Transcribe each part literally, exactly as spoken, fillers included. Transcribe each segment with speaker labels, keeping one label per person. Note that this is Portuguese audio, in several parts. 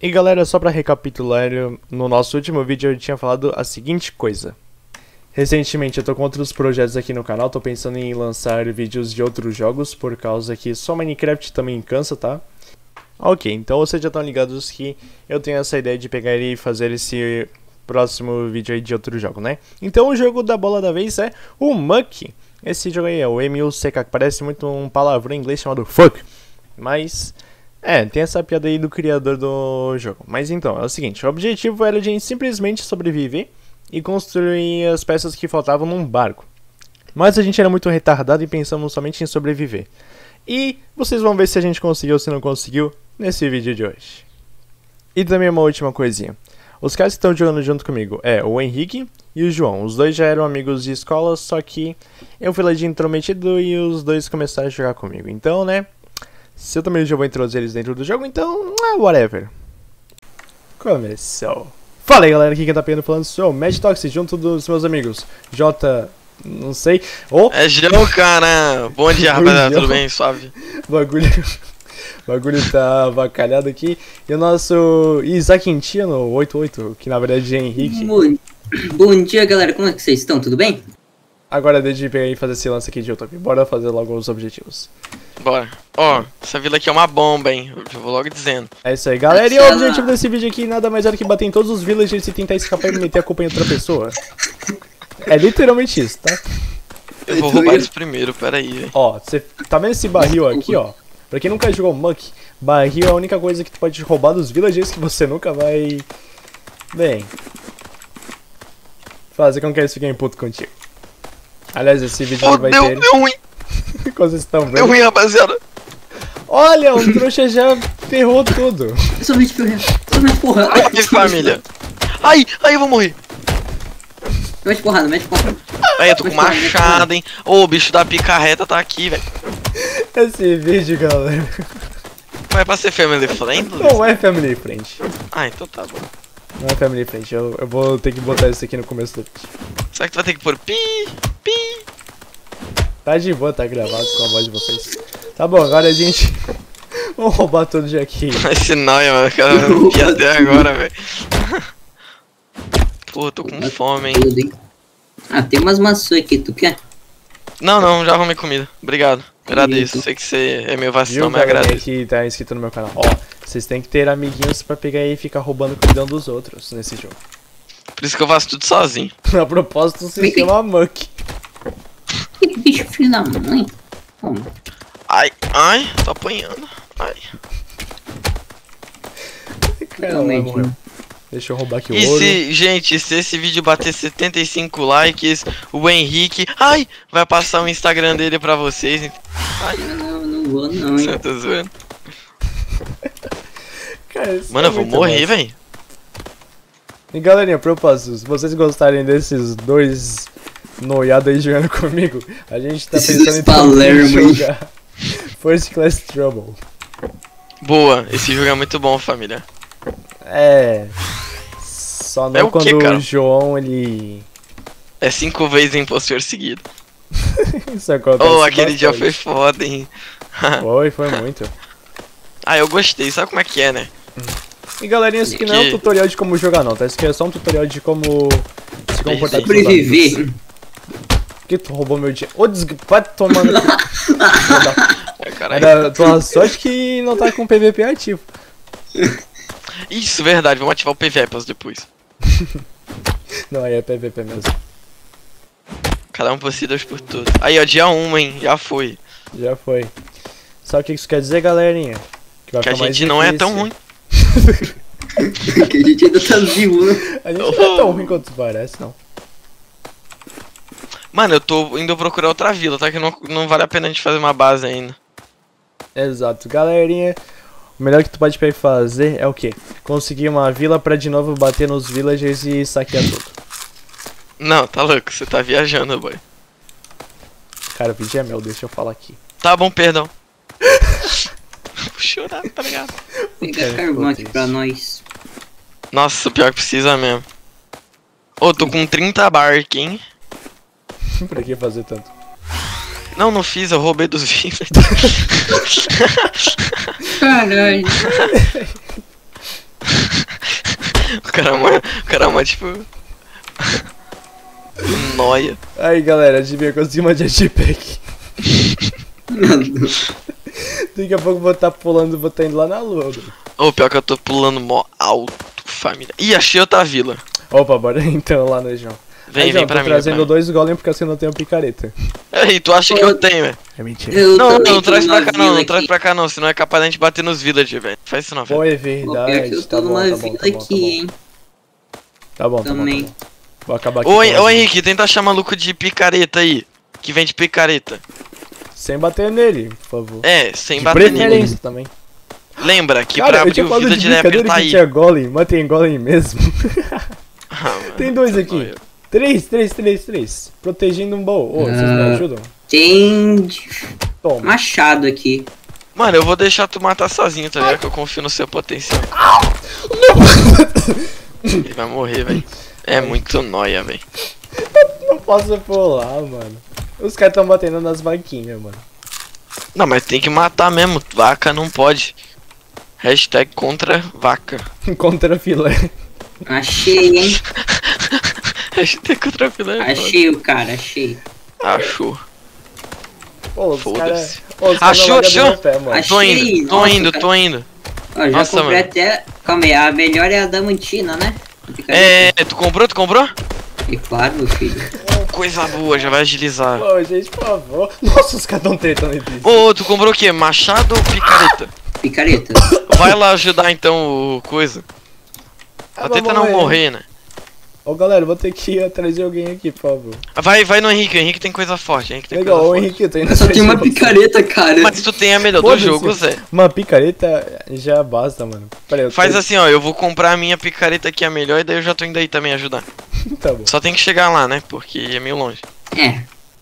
Speaker 1: E galera, só pra recapitular, no nosso último vídeo eu tinha falado a seguinte coisa. Recentemente eu tô com outros projetos aqui no canal, tô pensando em lançar vídeos de outros jogos, por causa que só Minecraft também cansa, tá? Ok, então vocês já estão ligados que eu tenho essa ideia de pegar e fazer esse próximo vídeo aí de outro jogo, né? Então o jogo da bola da vez é o Muck. Esse jogo aí é o M U C K, que parece muito um palavrão em inglês chamado fuck. Mas, é, tem essa piada aí do criador do jogo. Mas então, é o seguinte, o objetivo era a gente simplesmente sobreviver e construir as peças que faltavam num barco. Mas a gente era muito retardado e pensamos somente em sobreviver. E vocês vão ver se a gente conseguiu ou se não conseguiu nesse vídeo de hoje. E também uma última coisinha. Os caras que estão jogando junto comigo é o Henrique e o João. Os dois já eram amigos de escola, só que eu fui lá de intrometido e os dois começaram a jogar comigo. Então, né, se eu também já vou introduzir eles dentro do jogo, então, ah, whatever. Começou. Fala aí galera, aqui quem tá pegando falando sou o Mad Toxic, junto dos meus amigos J... não sei... Oh.
Speaker 2: É João, cara! Bom dia, rapaziada, tudo bem? Suave.
Speaker 1: Bagulho... O bagulho tá avacalhado aqui. E o nosso Isaac Intino oitenta e oito, que na verdade é Henrique.
Speaker 3: Bom, bom dia galera, como é que vocês estão? Tudo bem?
Speaker 1: Agora deixa eu pegar e fazer esse lance aqui de YouTube. Bora fazer logo os objetivos.
Speaker 2: Bora. Ó, essa vila aqui é uma bomba, hein? Eu já vou logo dizendo.
Speaker 1: É isso aí, galera. E o objetivo desse vídeo aqui nada mais era que bater em todos os villagers e tentar escapar e meter a culpa em outra pessoa. É literalmente isso, tá?
Speaker 2: Eu vou roubar eles primeiro, peraí, velho.
Speaker 1: Ó, você tá vendo esse barril aqui, ó? Pra quem nunca jogou Muck, barril é a única coisa que tu pode roubar dos villagers que você nunca vai... Bem... fazer com que eles fiquem putos contigo. Aliás, esse vídeo
Speaker 2: Oh,
Speaker 1: vai
Speaker 2: deu,
Speaker 1: ter...
Speaker 2: deu ruim!
Speaker 1: Como vocês estão vendo?
Speaker 2: Deu ruim, rapaziada!
Speaker 1: Olha, o trouxa já ferrou tudo.
Speaker 3: Somente porra, somente porra.
Speaker 2: Ai, família! Ai, ai, eu vou morrer!
Speaker 3: Mete porrada, mete porrada.
Speaker 2: Ai, eu tô com machado, hein? Ô, o bicho da picarreta tá aqui, velho.
Speaker 1: Esse vídeo, galera...
Speaker 2: Não é pra ser family friend?
Speaker 1: Não é family friend.
Speaker 2: Ah, então tá bom.
Speaker 1: Não é family friend, eu, eu vou ter que botar isso aqui no começo do vídeo.
Speaker 2: Será que tu vai ter que pôr pi, pi?
Speaker 1: Tá de boa, tá gravado com a voz de vocês. Tá bom, agora a gente... Vamos roubar tudo de aqui.
Speaker 2: Esse não, mano, cara, eu vi até agora, velho. Pô, tô com fome, hein?
Speaker 3: Ah, tem umas maçãs aqui, tu quer?
Speaker 2: Não, não, já arrumei comida. Obrigado. Agradeço. Sei que você é meio vacilão, mas
Speaker 1: galera
Speaker 2: agradeço.
Speaker 1: que tá inscrito no meu canal. Ó, vocês têm que ter amiguinhos pra pegar e ficar roubando comida um dos outros nesse jogo.
Speaker 2: Por isso que eu faço tudo sozinho.
Speaker 1: A propósito, se chama Muck.
Speaker 3: Que bicho filho da mãe. Como?
Speaker 2: Ai, ai, tô apanhando. Ai.
Speaker 1: Caramba, morreu. Deixa eu roubar aqui o
Speaker 2: E
Speaker 1: ouro.
Speaker 2: se, gente, se esse vídeo bater setenta e cinco likes, o Henrique, ai, vai passar o Instagram dele pra vocês. Ai,
Speaker 3: Não, não vou não, hein.
Speaker 2: eu tô zoando.
Speaker 1: Cara, isso
Speaker 2: Mano,
Speaker 1: é
Speaker 2: eu vou
Speaker 1: muito
Speaker 2: morrer,
Speaker 1: massa.
Speaker 2: velho.
Speaker 1: E galerinha, propósito, se vocês gostarem desses dois noiados aí jogando comigo, a gente tá
Speaker 3: Esses
Speaker 1: pensando em
Speaker 3: Palermo,
Speaker 1: também
Speaker 3: hein?
Speaker 1: jogar First Class Trouble.
Speaker 2: Boa, esse jogo é muito bom, família.
Speaker 1: É... Só não
Speaker 2: É o
Speaker 1: quando
Speaker 2: quê, cara?
Speaker 1: o João, ele...
Speaker 2: É cinco vezes impostor seguido.
Speaker 1: Isso acontece
Speaker 2: Oh, aquele dia
Speaker 1: bastante.
Speaker 2: foi foda, hein.
Speaker 1: Foi, foi muito.
Speaker 2: Ah, eu gostei, sabe como é que é, né?
Speaker 1: E galerinha, isso aqui não é um
Speaker 2: Que-
Speaker 1: tutorial de como jogar não, tá? Isso aqui é só um tutorial de como se comportar com seus
Speaker 3: Sobreviver.
Speaker 1: amigos. Por que tu roubou meu dia? Ô, desg... vai tomando...
Speaker 2: É, caralho.
Speaker 1: Era tua sorte que não tá com P V P ativo.
Speaker 2: Isso, verdade, vamos ativar o P V P depois.
Speaker 1: Não, aí é P V P mesmo.
Speaker 2: Cada um por si, Deus por todos. Aí, ó, dia um, hein, já foi.
Speaker 1: Já foi. Sabe o que isso quer dizer, galerinha? vai
Speaker 2: Que a
Speaker 1: ficar mais
Speaker 2: gente não é tão
Speaker 1: difícil.
Speaker 2: ruim.
Speaker 3: Que a gente ainda tá vivo, né?
Speaker 1: A gente não é tão ruim quanto parece, não.
Speaker 2: Mano, eu tô indo procurar outra vila, tá? Que não, não vale a pena a gente fazer uma base ainda.
Speaker 1: Exato, galerinha. O melhor que tu pode pegar e fazer é o quê? Conseguir uma vila pra de novo bater nos villagers e saquear tudo.
Speaker 2: Não, tá louco, você tá viajando, boy.
Speaker 1: Cara, o vídeo é meu, deixa eu falar aqui.
Speaker 2: Tá bom, perdão. Vou chorar, tá ligado?
Speaker 3: Pega
Speaker 1: Cara,
Speaker 3: carvão aqui
Speaker 1: isso.
Speaker 3: pra nós.
Speaker 2: Nossa, pior que precisa mesmo. Ô, tô com trinta bark, hein?
Speaker 1: Pra que fazer tanto?
Speaker 2: Não, não fiz, eu roubei dos villagers.
Speaker 3: Caralho.
Speaker 2: cara, mano, o cara, mano, tipo... Noia.
Speaker 1: Aí, galera, adivinha, consegui uma jetpack. Daqui a pouco eu vou estar pulando, vou estar indo lá na lua.
Speaker 2: Ô, pior que eu tô pulando mó alto, família. Ih, achei outra vila.
Speaker 1: Opa, bora então lá no João.
Speaker 2: Vem,
Speaker 1: Aí,
Speaker 2: vem
Speaker 1: João,
Speaker 2: pra
Speaker 1: tô
Speaker 2: mim.
Speaker 1: trazendo
Speaker 2: pra mim.
Speaker 1: dois golem porque assim eu não tenho picareta.
Speaker 2: Ei, tu acha que eu tenho, velho?
Speaker 1: É mentira.
Speaker 3: Eu
Speaker 2: Não,
Speaker 3: também
Speaker 2: não,
Speaker 3: tô
Speaker 2: traz
Speaker 3: numa
Speaker 2: pra cá não,
Speaker 3: vila
Speaker 2: não traz
Speaker 3: aqui.
Speaker 2: pra cá não, senão é capaz da gente bater nos village, velho. Faz isso não,
Speaker 1: Pô,
Speaker 2: velho.
Speaker 1: é
Speaker 3: Pô, pior
Speaker 1: verdade.
Speaker 3: que eu
Speaker 1: Tá
Speaker 3: tô
Speaker 1: bom,
Speaker 3: numa
Speaker 1: tá bom,
Speaker 3: vila
Speaker 1: tá bom, tá
Speaker 3: aqui,
Speaker 1: bom.
Speaker 3: hein.
Speaker 1: Tá bom, tá bom,
Speaker 3: Também.
Speaker 1: tá bom. Vou acabar aqui.
Speaker 2: Ô,
Speaker 1: com
Speaker 2: Hen-
Speaker 1: as-
Speaker 2: ô Henrique, tenta achar maluco de picareta aí. Que vende picareta.
Speaker 1: Sem bater nele, por favor.
Speaker 2: É, sem
Speaker 1: De
Speaker 2: bater nele.
Speaker 1: preferência também.
Speaker 2: Lembra que
Speaker 1: Cara,
Speaker 2: pra
Speaker 1: eu
Speaker 2: abrir
Speaker 1: tinha
Speaker 2: o
Speaker 1: falado
Speaker 2: village
Speaker 1: de
Speaker 2: ele é
Speaker 1: brincadeira
Speaker 2: apertar
Speaker 1: que
Speaker 2: aí.
Speaker 1: tinha golem, mas tem golem mesmo.
Speaker 2: Ah, mano,
Speaker 1: Tem dois aqui.
Speaker 2: noia.
Speaker 1: Três, três, três, três. Protegendo um baú. Ô, vocês me
Speaker 3: Ah.
Speaker 1: ajudam?
Speaker 3: Tem
Speaker 1: Toma.
Speaker 3: machado aqui.
Speaker 2: Mano, eu vou deixar tu matar sozinho, tá ligado? Que eu confio no seu potencial. Ele vai morrer, velho. É muito noia, velho.
Speaker 1: Não posso pular, mano. Os caras tão batendo nas vaquinhas, mano.
Speaker 2: Não, mas tem que matar mesmo. Vaca não pode. Hashtag contra vaca.
Speaker 1: Contra filé.
Speaker 3: Achei, hein.
Speaker 2: Hashtag contra filé.
Speaker 3: Achei o cara, achei.
Speaker 2: Achou.
Speaker 1: Pô, os
Speaker 2: Foda-se.
Speaker 1: caras. Pô, os caras
Speaker 2: Achou,
Speaker 1: não largam
Speaker 2: achou?
Speaker 1: do meu pé, mano.
Speaker 3: Achei.
Speaker 2: Tô indo, tô
Speaker 3: Nossa,
Speaker 2: indo,
Speaker 3: cara.
Speaker 2: tô indo.
Speaker 3: Ó, já
Speaker 2: Nossa,
Speaker 3: comprei
Speaker 2: mano.
Speaker 3: até... Calma aí, a melhor é a Damantina, né?
Speaker 2: É, tu comprou? Tu comprou?
Speaker 3: E claro, meu filho.
Speaker 2: Oh, coisa boa, já vai agilizar.
Speaker 1: Pô, gente, por favor. Nossa, os caras tão tretando entre si.
Speaker 2: Ô, tu comprou o quê? Machado ou picareta?
Speaker 3: Picareta.
Speaker 2: Vai lá ajudar então o coisa.
Speaker 1: Ah,
Speaker 2: Só
Speaker 1: vou
Speaker 2: tenta não morrer, né?
Speaker 1: Ô, galera, eu vou ter que ir atrás de alguém aqui, por favor.
Speaker 2: Vai, vai no Henrique, o Henrique tem coisa forte, o Henrique tem
Speaker 1: Legal,
Speaker 2: coisa
Speaker 1: ô
Speaker 2: forte.
Speaker 1: Henrique, eu tô indo
Speaker 3: Eu só
Speaker 1: atrás
Speaker 3: tenho
Speaker 1: de
Speaker 3: uma
Speaker 1: você.
Speaker 3: picareta, cara.
Speaker 2: Mas tu tem a melhor do
Speaker 1: Foda-se.
Speaker 2: jogo, Zé.
Speaker 1: Uma picareta já basta, mano. Pera aí, eu
Speaker 2: Faz
Speaker 1: tô...
Speaker 2: assim, ó, eu vou comprar a minha picareta que é a melhor e daí eu já tô indo aí também ajudar.
Speaker 1: Tá bom.
Speaker 2: Só tem que chegar lá, né? Porque é meio longe.
Speaker 3: É.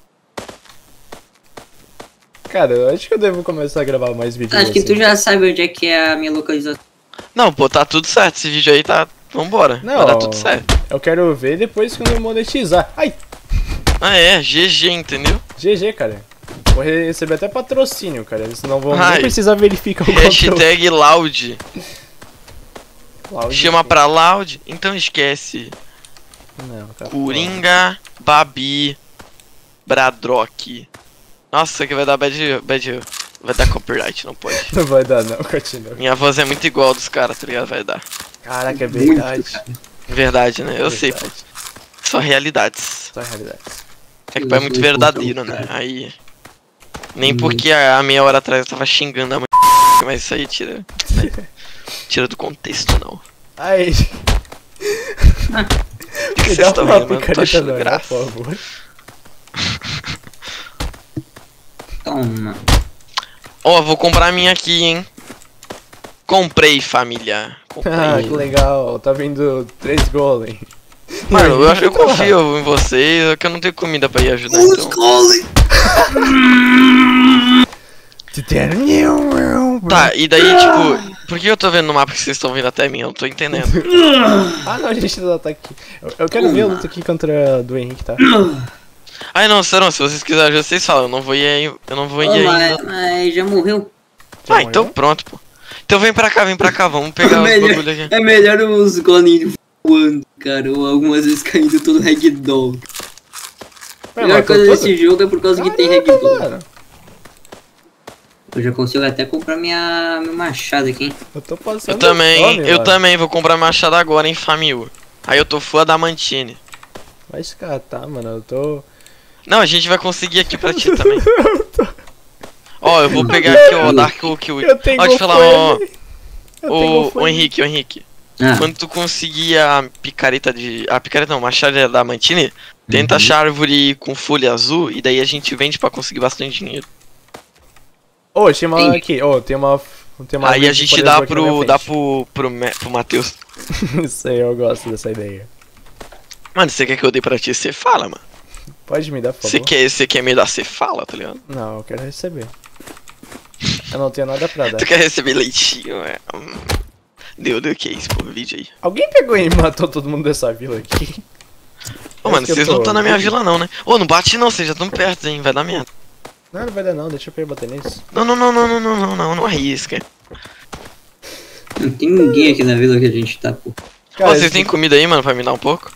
Speaker 1: Cara, eu acho que eu devo começar a gravar mais vídeos
Speaker 3: Acho que
Speaker 1: assim.
Speaker 3: tu já sabe onde é que é a minha localização.
Speaker 2: Não, pô, tá tudo certo. Esse vídeo aí tá. Vambora.
Speaker 1: Não.
Speaker 2: Vai dar tudo certo.
Speaker 1: Eu quero ver depois quando eu monetizar. Ai,
Speaker 2: Ah, é, G G, entendeu?
Speaker 1: G G, cara. Vou receber até patrocínio, cara. Eles não vão
Speaker 2: Ai.
Speaker 1: nem precisar verificar o conteúdo.
Speaker 2: Hashtag Loud.
Speaker 1: Loud.
Speaker 2: Chama pra Loud. Então esquece.
Speaker 1: Não, tá
Speaker 2: Coringa, Babi, Bradrock. Nossa, que vai dar bad, bad. Vai dar copyright, não pode.
Speaker 1: foda. Não vai dar, não. Continua.
Speaker 2: Minha voz é muito igual dos caras, tá ligado? Vai dar.
Speaker 1: Caraca, é
Speaker 3: Muito,
Speaker 1: verdade.
Speaker 3: cara.
Speaker 2: Verdade, né? Eu sei, pô.
Speaker 1: Verdade.
Speaker 2: Só realidades.
Speaker 1: Só a realidade.
Speaker 2: É que é muito verdadeiro, né? Aí. Nem porque há meia hora atrás eu tava xingando a mãe. Mas isso aí tira. Né? Tira do contexto, não.
Speaker 1: Ai,
Speaker 2: O que
Speaker 1: me
Speaker 2: vocês
Speaker 1: dá
Speaker 2: estão
Speaker 1: uma
Speaker 2: vendo? Eu não tô
Speaker 1: picareta
Speaker 2: achando
Speaker 1: não,
Speaker 2: graça.
Speaker 1: por favor.
Speaker 3: Toma.
Speaker 2: Ó, vou comprar a minha aqui, hein? Comprei, família. Comprei.
Speaker 1: Ah, que legal. Tá vindo três golem.
Speaker 2: Mano, eu, eu
Speaker 1: Fica lá.
Speaker 2: confio em vocês, é que eu não tenho comida pra ir ajudar, então.
Speaker 3: golem!
Speaker 2: Tá, e daí, tipo, por que eu tô vendo no mapa que vocês estão vindo até mim? Eu não tô entendendo.
Speaker 1: Ah, não, a gente não tá aqui. Eu, eu quero ver a luta aqui contra a do Henrique, tá?
Speaker 2: Ai, não, serão, se vocês quiserem ajudar, vocês falam, eu não vou ir aí, eu não vou ir
Speaker 3: Ô,
Speaker 2: ainda.
Speaker 3: mas, mas já morreu.
Speaker 1: Já
Speaker 2: Ah, então
Speaker 1: morreu?
Speaker 2: pronto, pô. Então vem pra cá, vem pra cá, vamos pegar os
Speaker 3: melhor,
Speaker 2: bagulho aqui.
Speaker 3: é melhor os golems voando, cara, ou algumas vezes caindo todo ragdoll. A
Speaker 1: Ué,
Speaker 3: melhor
Speaker 1: matou
Speaker 3: coisa
Speaker 1: tudo?
Speaker 3: desse jogo é por causa que tem
Speaker 1: Caramba,
Speaker 3: ragdoll.
Speaker 1: mano.
Speaker 3: Eu já consigo até comprar minha, meu machado aqui, hein?
Speaker 1: Eu tô passando
Speaker 2: Eu também,
Speaker 1: fome,
Speaker 2: eu
Speaker 1: mano.
Speaker 2: também vou comprar machado agora, hein, família. Aí eu tô fã da Mantine.
Speaker 1: Vai escatar, mano. Eu tô.
Speaker 2: Não, a gente vai conseguir aqui pra ti também. Ó, eu vou pegar aqui, ó, Dark Oak.
Speaker 1: Eu tenho
Speaker 2: Ó, deixa eu falar, ó,
Speaker 1: fome. Eu tenho
Speaker 2: ô, ô
Speaker 1: fome.
Speaker 2: Henrique, ô Henrique.
Speaker 3: Ah,
Speaker 2: Quando tu conseguir a picareta de. A picareta não, machado da Mantine, tenta
Speaker 3: Uhum.
Speaker 2: achar árvore com folha azul e daí a gente vende pra conseguir bastante dinheiro.
Speaker 1: Ô, tinha uma
Speaker 3: Sim.
Speaker 1: aqui. Ô, tem uma. Tem uma
Speaker 2: Aí
Speaker 1: árvore
Speaker 2: a
Speaker 1: de
Speaker 2: gente
Speaker 1: folha
Speaker 2: dá
Speaker 1: azul aqui na
Speaker 2: pro.
Speaker 1: minha
Speaker 2: dá
Speaker 1: frente.
Speaker 2: pro. pro, Me- pro Matheus.
Speaker 1: Isso aí, eu gosto dessa ideia.
Speaker 2: Mano, você quer que eu dê pra ti? Você fala, mano.
Speaker 1: Pode me dar, por
Speaker 2: Você
Speaker 1: favor?
Speaker 2: quer, você quer me dar? Você fala, tá ligado?
Speaker 1: Não, eu quero receber. Eu não tenho nada pra dar.
Speaker 2: Tu quer receber leitinho, é? Hum. Deu, deu que é isso, pô, vídeo aí.
Speaker 1: Alguém pegou e matou todo mundo dessa vila aqui?
Speaker 2: Ô,
Speaker 1: Acho
Speaker 2: mano,
Speaker 1: que eu
Speaker 2: vocês
Speaker 1: tô-
Speaker 2: não estão na minha vila não, né? Ô, não bate não, vocês já estão perto, hein? Vai dar merda.
Speaker 1: Não, não vai dar não, deixa eu pegar bater nisso.
Speaker 2: Não, não, não, não, não, não, não, não, não arrisca.
Speaker 3: não tem ninguém aqui na vila que a gente tá, pô.
Speaker 1: Cara,
Speaker 2: Ô, vocês
Speaker 1: esse-
Speaker 2: têm comida aí, mano, pra me dar um pouco?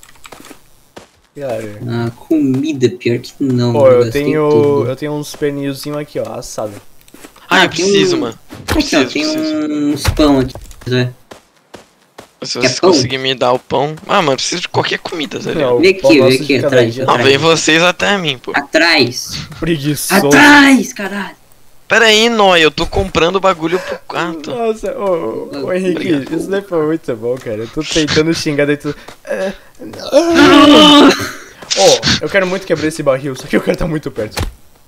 Speaker 1: Cara.
Speaker 3: Ah, comida, pior que não.
Speaker 1: Pô, eu
Speaker 3: gastei
Speaker 1: tenho.
Speaker 3: tudo.
Speaker 1: Eu tenho uns pernilzinhos aqui, ó, assado.
Speaker 2: Ah,
Speaker 3: Ah,
Speaker 2: eu
Speaker 3: tem
Speaker 2: preciso,
Speaker 3: um-
Speaker 2: mano.
Speaker 3: Aqui, ó,
Speaker 2: Preciso,
Speaker 3: tem
Speaker 2: preciso.
Speaker 3: uns pão aqui. Né?
Speaker 2: Se
Speaker 3: Quer
Speaker 2: vocês
Speaker 3: pão?
Speaker 2: conseguirem me dar o pão. Ah, mano, eu preciso de qualquer comida, tá ligado?
Speaker 1: Não,
Speaker 3: Vem
Speaker 1: o pão
Speaker 3: aqui,
Speaker 1: nosso
Speaker 3: vem
Speaker 1: de
Speaker 3: aqui,
Speaker 1: cada
Speaker 3: atrás,
Speaker 1: dia.
Speaker 2: Não,
Speaker 3: atrás.
Speaker 2: vem vocês até mim, pô.
Speaker 3: Atrás!
Speaker 1: Preguiçoso.
Speaker 3: Atrás, caralho!
Speaker 2: Pera aí, Nóia, eu tô comprando o bagulho pro quarto.
Speaker 1: Nossa, ô, ô, ô Henrique,
Speaker 2: Obrigado.
Speaker 1: isso daí foi muito bom, cara. Eu tô tentando xingar daí tu. É,
Speaker 3: Ah!
Speaker 1: Ô, eu quero muito quebrar esse barril, só que o cara tá muito perto.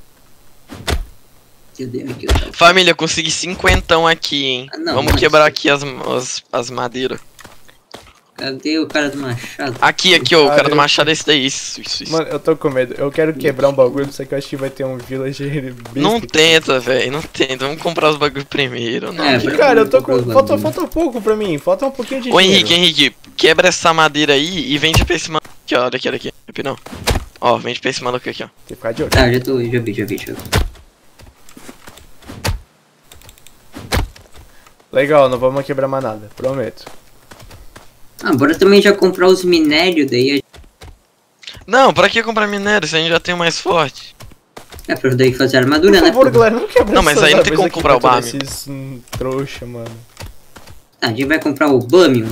Speaker 3: Eu dei aqui, eu tava-
Speaker 2: Família, eu consegui cinquentão aqui, hein?
Speaker 3: Ah, não,
Speaker 2: Vamos
Speaker 3: mas-
Speaker 2: quebrar aqui as, as, as madeiras.
Speaker 3: Cadê o cara do machado?
Speaker 2: Aqui, aqui, ó, o
Speaker 1: Ah,
Speaker 2: cara do
Speaker 1: eu-
Speaker 2: machado é esse daí. Isso, isso, isso.
Speaker 1: Mano, eu tô com medo. Eu quero quebrar um bagulho, só que eu acho que vai ter um villager besta.
Speaker 2: Não tenta, velho, não tenta. Vamos comprar os bagulho primeiro. Não.
Speaker 3: É,
Speaker 1: Que,
Speaker 3: pra-
Speaker 1: cara, eu tô com.
Speaker 3: Comprar os
Speaker 1: Falta,
Speaker 3: bagulho.
Speaker 1: falta pouco pra mim, falta um pouquinho de
Speaker 2: Ô
Speaker 1: dinheiro.
Speaker 2: Henrique, Henrique, quebra essa madeira aí e vende pra esse maluco aqui, ó. Olha aqui, olha aqui. Rapidão. Ó, vende pra esse maluco aqui, ó.
Speaker 1: Tem que ficar de olho.
Speaker 3: Tá, já tô, já vi, já vi, já vi.
Speaker 1: Legal, não vamos quebrar mais nada, prometo.
Speaker 3: Ah, bora também já comprar os minérios, daí a...
Speaker 2: Não, pra que comprar minério se a gente já tem o mais forte?
Speaker 3: É pra daí fazer armadura,
Speaker 1: Por
Speaker 3: né?
Speaker 1: favor,
Speaker 3: pô?
Speaker 1: galera, não quebra
Speaker 2: Não, mas
Speaker 1: essas
Speaker 2: aí não tem
Speaker 1: árvores
Speaker 2: como
Speaker 1: aqui
Speaker 2: comprar o
Speaker 1: perto
Speaker 2: Bamion.
Speaker 1: desses, hum, trouxa, mano.
Speaker 3: Ah, a gente vai comprar o Obamium.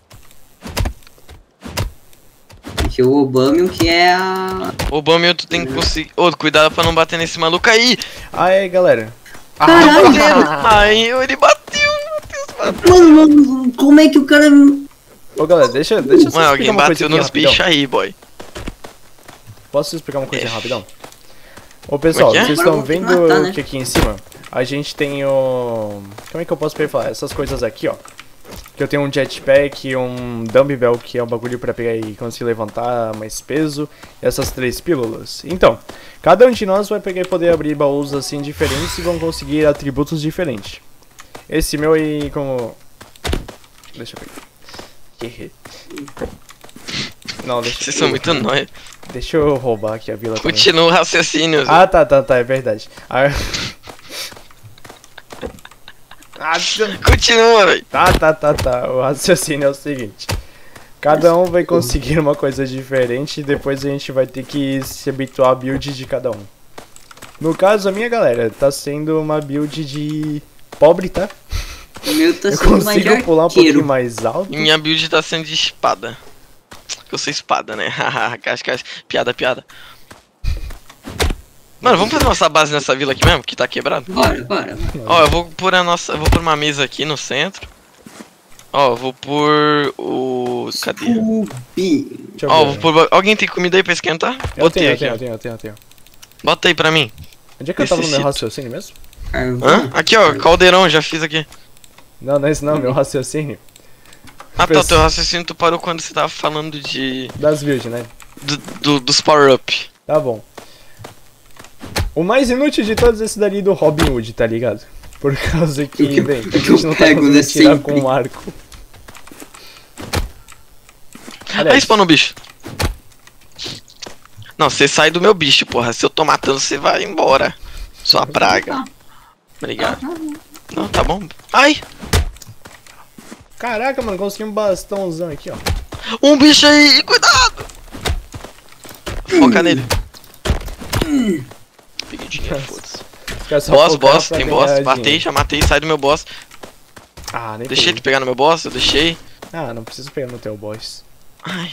Speaker 3: Esse é o Obamium que é a...
Speaker 2: Ô, Bamil, tu tem que conseguir. Ô, cuidado pra não bater nesse maluco aí!
Speaker 1: Aí, galera.
Speaker 3: Caralho,
Speaker 2: Aí, ele bateu!
Speaker 3: Mano, mano, como é que o cara...
Speaker 1: Ô, galera, deixa, deixa eu só
Speaker 2: Mano,
Speaker 1: explicar
Speaker 2: alguém
Speaker 1: uma coisa
Speaker 2: bateu
Speaker 1: aqui
Speaker 2: nos
Speaker 1: rapidão.
Speaker 2: bichos aí, boy.
Speaker 1: Posso explicar uma coisa
Speaker 2: É.
Speaker 1: rapidão? Ô, pessoal,
Speaker 2: Como é que é?
Speaker 1: vocês
Speaker 3: Agora
Speaker 1: estão
Speaker 3: eu vou te
Speaker 1: vendo
Speaker 3: matar, né?
Speaker 1: que aqui em cima a gente tem o... Como é que eu posso falar? Essas coisas aqui, ó. Que eu tenho um jetpack, um dumbbell, que é um bagulho pra pegar e conseguir levantar mais peso, e essas três pílulas. Então, cada um de nós vai pegar e poder abrir baús assim diferentes e vão conseguir atributos diferentes. Esse meu aí como... Deixa eu pegar. Não, deixa
Speaker 2: Vocês são muito nóia.
Speaker 1: Deixa eu roubar aqui a vila também.
Speaker 2: Continua o raciocínio. Zé.
Speaker 1: Ah, tá, tá, tá, é verdade. Ah, ah,
Speaker 2: Continua, velho.
Speaker 1: tá, tá, tá, tá. O raciocínio é o seguinte. Cada um vai conseguir uma coisa diferente e depois a gente vai ter que se habituar à build de cada um. No caso, a minha galera tá sendo uma build de pobre, tá?
Speaker 3: O meu tá
Speaker 1: Eu
Speaker 3: sendo mais de
Speaker 1: consigo pular um pouquinho
Speaker 3: arqueiro.
Speaker 1: mais alto.
Speaker 2: Minha build tá sendo de espada. Eu sou espada, né? Haha, caixa, caixa. Piada, piada. Mano, vamos fazer nossa base nessa vila aqui mesmo, que tá quebrado?
Speaker 3: Bora, bora.
Speaker 2: Ó, eu vou pôr a nossa. Eu vou pôr uma mesa aqui no centro. Ó, eu vou pôr o. Cadê?
Speaker 3: Scooby.
Speaker 1: Deixa eu
Speaker 2: Ó, eu
Speaker 1: ver.
Speaker 2: vou pôr. Alguém tem comida aí pra esquentar?
Speaker 1: Eu
Speaker 2: Botei
Speaker 1: tenho, eu
Speaker 2: aqui,
Speaker 1: tenho,
Speaker 2: ó.
Speaker 1: eu tenho, eu tenho, eu tenho.
Speaker 2: Bota aí pra mim.
Speaker 1: Onde é que eu tava no meu
Speaker 2: Necessito.
Speaker 1: raciocínio mesmo?
Speaker 3: Carvão.
Speaker 2: Hã? Aqui, ó, caldeirão, já fiz aqui.
Speaker 1: Não, não é isso não, meu raciocínio.
Speaker 2: Ah, tá,
Speaker 1: Pens-
Speaker 2: teu raciocínio tu parou quando você tava falando de.
Speaker 1: Das builds, né?
Speaker 2: do- do- dos power-up.
Speaker 1: Tá bom. O mais inútil de todos é esse dali do Robin Hood, tá ligado? Por causa que,
Speaker 3: O que-
Speaker 1: bem,
Speaker 3: o
Speaker 1: a
Speaker 3: que
Speaker 1: gente
Speaker 3: eu
Speaker 1: não tá
Speaker 3: pego,
Speaker 1: conseguindo
Speaker 3: né,
Speaker 1: tirar
Speaker 3: sempre.
Speaker 1: com um arco.
Speaker 2: Aí
Speaker 1: Aliás,
Speaker 2: spawnou o bicho. Não, você sai do meu bicho, porra. Se eu tô matando, você vai embora. Sua praga. Obrigado. Não, tá bom. Ai!
Speaker 1: caraca, mano, consegui um bastãozão aqui, ó.
Speaker 2: Um bicho aí! Cuidado! Foca nele. Peguei dinheiro, foda-se.
Speaker 1: Os caras só
Speaker 2: Boss,
Speaker 1: focaram
Speaker 2: boss,
Speaker 1: pra
Speaker 2: tem
Speaker 1: ganhar
Speaker 2: boss.
Speaker 1: dinheiro.
Speaker 2: Matei, já matei, sai do meu boss.
Speaker 1: Ah, nem
Speaker 2: Deixei
Speaker 1: peguei.
Speaker 2: de pegar no meu boss, eu deixei.
Speaker 1: Ah, não preciso pegar no teu boss.
Speaker 2: Ai,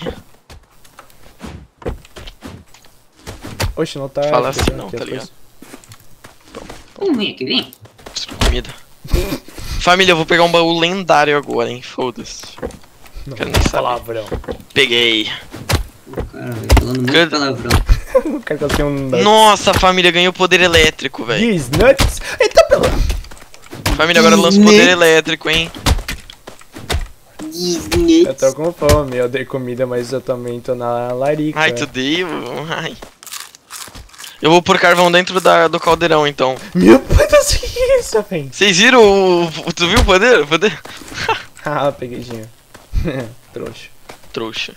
Speaker 1: Oxe, não tá...
Speaker 2: Fala assim
Speaker 1: pegando
Speaker 2: não,
Speaker 1: aqui
Speaker 2: tá
Speaker 1: as
Speaker 2: ligado?
Speaker 1: coisas.
Speaker 3: Vamos vir aqui, vem.
Speaker 2: comida. Família, eu vou pegar um baú lendário agora, hein? Foda-se.
Speaker 1: Não,
Speaker 2: Quero nem saber.
Speaker 1: palavrão.
Speaker 2: Peguei.
Speaker 3: Caralho, falando muito
Speaker 2: Good.
Speaker 3: palavrão.
Speaker 1: O cara conseguiu um...
Speaker 2: Nossa, família, ganhou poder elétrico, velho.
Speaker 1: These nuts. Eita, pela...
Speaker 2: Família, agora lança poder elétrico, hein?
Speaker 3: Disney.
Speaker 1: Eu tô com fome, eu dei comida, mas eu também tô na larica.
Speaker 2: Ai, tu deu. Ai. Eu vou pôr carvão dentro da, do caldeirão, então.
Speaker 1: Meu pai do céu, que é isso, velho?
Speaker 2: Vocês viram o, o- Tu viu o poder? O poder?
Speaker 1: Ah, peguei dinheiro. Trouxa.
Speaker 2: Trouxa.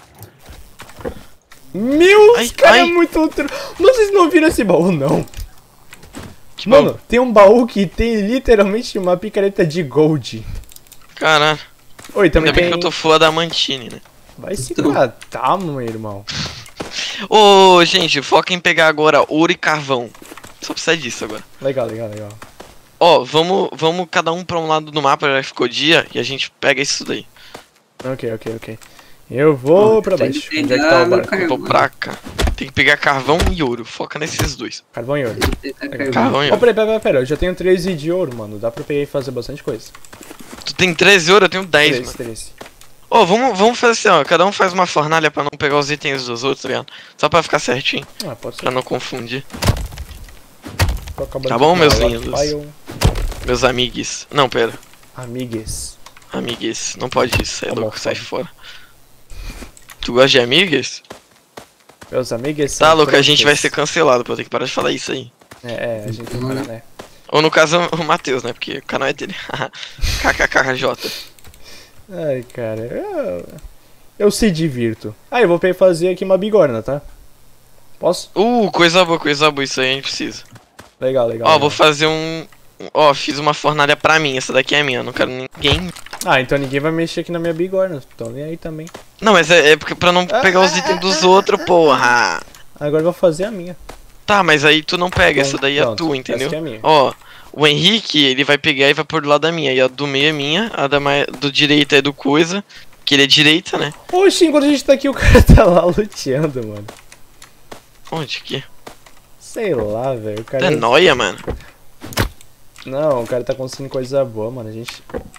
Speaker 1: Meu,
Speaker 2: Ai,
Speaker 1: os caras é
Speaker 2: ai.
Speaker 1: muito... Tro... Vocês não viram esse baú, não?
Speaker 2: Que
Speaker 1: Mano, tem um baú que tem literalmente uma picareta de gold.
Speaker 2: Caralho.
Speaker 1: Oi, também
Speaker 2: Ainda bem
Speaker 1: tem...
Speaker 2: que eu tô full adamantine, né?
Speaker 1: Vai se
Speaker 3: Então.
Speaker 1: catar, meu irmão.
Speaker 2: Ô, gente, foca em pegar agora ouro e carvão. Só precisa disso agora.
Speaker 1: Legal, legal, legal.
Speaker 2: Ó, vamos, vamos cada um pra um lado do mapa, já ficou dia, e a gente pega isso daí.
Speaker 1: Ok, ok, ok. Eu vou
Speaker 3: Ó,
Speaker 1: pra
Speaker 3: tem
Speaker 1: baixo.
Speaker 3: que
Speaker 1: Onde é que
Speaker 3: pegar
Speaker 1: tá o
Speaker 3: meu
Speaker 1: barco?
Speaker 3: carvão.
Speaker 2: Eu vou pra cá. Tem que pegar carvão e ouro, foca nesses dois.
Speaker 1: Carvão e ouro.
Speaker 3: Tem que pegar
Speaker 2: Carvão e
Speaker 1: Ó,
Speaker 2: ouro.
Speaker 1: peraí, peraí, peraí. Eu já tenho treze de ouro, mano. Dá pra pegar e fazer bastante coisa.
Speaker 2: Tu tem treze ouro, eu tenho dez,
Speaker 1: treze,
Speaker 2: mano.
Speaker 1: treze.
Speaker 2: Ô, vamos, vamos fazer assim, ó. Cada um faz uma fornalha pra não pegar os itens dos outros, tá ligado? Só pra ficar certinho,
Speaker 1: Ah, pode ser.
Speaker 2: pra não confundir.
Speaker 1: Tô acabando
Speaker 2: Tá
Speaker 1: de
Speaker 2: bom,
Speaker 1: pegar
Speaker 2: meus
Speaker 1: lá,
Speaker 2: lindos?
Speaker 1: File.
Speaker 2: Meus amigues. Não, pera.
Speaker 1: Amigues.
Speaker 2: Amigues. Não pode isso, é
Speaker 1: Tá bom,
Speaker 2: louco, sai
Speaker 1: pode.
Speaker 2: fora. Tu gosta de amigues?
Speaker 1: Meus amigues
Speaker 2: Tá,
Speaker 1: são
Speaker 2: louco, a gente vai
Speaker 1: prontos.
Speaker 2: ser cancelado, pô. Tem que parar de falar isso aí.
Speaker 1: É, é, a gente
Speaker 3: Uhum.
Speaker 1: para, né?
Speaker 2: Ou no caso, o Matheus, né? Porque o canal é dele. KKKJ.
Speaker 1: Ai, cara, eu... eu se divirto. Ah, eu vou pe- fazer aqui uma bigorna, tá? Posso?
Speaker 2: Uh, coisa boa, coisa boa. Isso aí a gente precisa.
Speaker 1: Legal, legal.
Speaker 2: Ó,
Speaker 1: legal.
Speaker 2: vou fazer um... Ó, fiz uma fornalha pra mim. Essa daqui é minha. Eu não quero ninguém...
Speaker 1: Ah, então ninguém vai mexer aqui na minha bigorna. Então nem aí também.
Speaker 2: Não, mas é, é porque pra não pegar os itens dos outros, porra.
Speaker 1: Agora eu vou fazer a minha.
Speaker 2: Tá, mas aí tu não pega. Essa daí é
Speaker 1: Pronto,
Speaker 2: tua,
Speaker 1: essa
Speaker 2: entendeu?
Speaker 1: aqui é minha.
Speaker 2: Ó, o Henrique, ele vai pegar e vai pôr do lado da minha. E a do meio é minha. A da mais... do direita é do coisa. Que ele é direita, né?
Speaker 1: Oxi, enquanto a gente tá aqui, o cara tá lá luteando, mano.
Speaker 2: Onde que?
Speaker 1: Sei lá, velho. O
Speaker 2: Tu
Speaker 1: cara.
Speaker 2: é nóia, mano.
Speaker 1: Não, o cara tá conseguindo coisa boa, mano. A gente.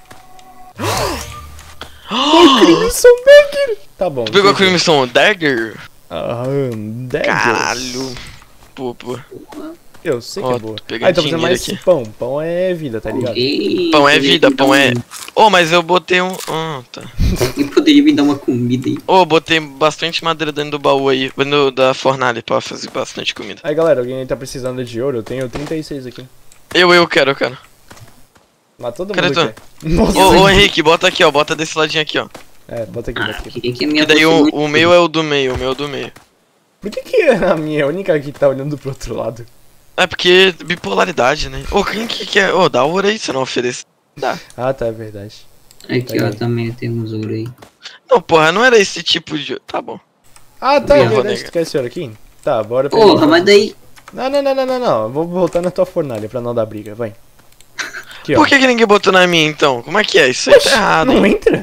Speaker 1: O Crimson Dagger! Tá bom.
Speaker 2: Tu pegou a
Speaker 1: entendi.
Speaker 2: Crimson Dagger?
Speaker 1: Ah, Daggers.
Speaker 2: Caralho. Pô, pô.
Speaker 1: Eu sei que
Speaker 2: Ó,
Speaker 1: é boa.
Speaker 2: tô pegando
Speaker 1: Ah, então fazendo
Speaker 2: dinheiro
Speaker 1: mais
Speaker 2: aqui.
Speaker 1: pão. Pão é vida, tá ligado?
Speaker 3: Ok,
Speaker 2: Pão é
Speaker 3: poderia
Speaker 2: vida,
Speaker 3: me
Speaker 2: pão
Speaker 3: dar
Speaker 2: é...
Speaker 3: um-
Speaker 2: Ô, mas eu botei um... Ah, tá.
Speaker 3: E poderia me dar uma comida aí.
Speaker 2: Ô, botei bastante madeira dentro do baú aí. Dentro da fornalha pra fazer bastante comida.
Speaker 1: Aí, galera, alguém aí tá precisando de ouro? Eu tenho trinta e seis aqui.
Speaker 2: Eu, eu quero, eu quero.
Speaker 1: Mas todo
Speaker 2: Cadê
Speaker 1: mundo
Speaker 2: tu?
Speaker 1: quer. Nossa.
Speaker 2: Ô, ô, Henrique, bota aqui, ó. Bota desse ladinho aqui, ó.
Speaker 1: É, bota aqui,
Speaker 3: Ah,
Speaker 1: bota aqui.
Speaker 3: queria que a minha
Speaker 2: E daí
Speaker 3: fosse
Speaker 2: o,
Speaker 3: muito-
Speaker 2: o meu é o do meio, o meu é o do meio.
Speaker 1: Por que que a minha é a única que tá olhando pro outro lado?
Speaker 2: É porque bipolaridade, né? Ô, quem que quer? Ô, dá ouro aí, você não oferece. Dá.
Speaker 1: Ah, tá, é verdade.
Speaker 3: Aqui, ó,
Speaker 1: Aí.
Speaker 3: também temos ouro aí.
Speaker 2: Não, porra, não era esse tipo de... Tá bom.
Speaker 1: Ah, tá,
Speaker 2: Eu
Speaker 1: é
Speaker 2: vou
Speaker 1: verdade.
Speaker 2: negar.
Speaker 1: Tu quer esse ouro aqui? Tá, bora pegar.
Speaker 3: Porra, mas daí...
Speaker 1: Não, não, não, não, não, não. Eu vou voltar na tua fornalha pra não dar briga, vai. Aqui, ó.
Speaker 2: Por que, que ninguém botou na minha, então? Como é que é? Isso aí tá errado,
Speaker 1: Não
Speaker 2: hein?
Speaker 1: entra?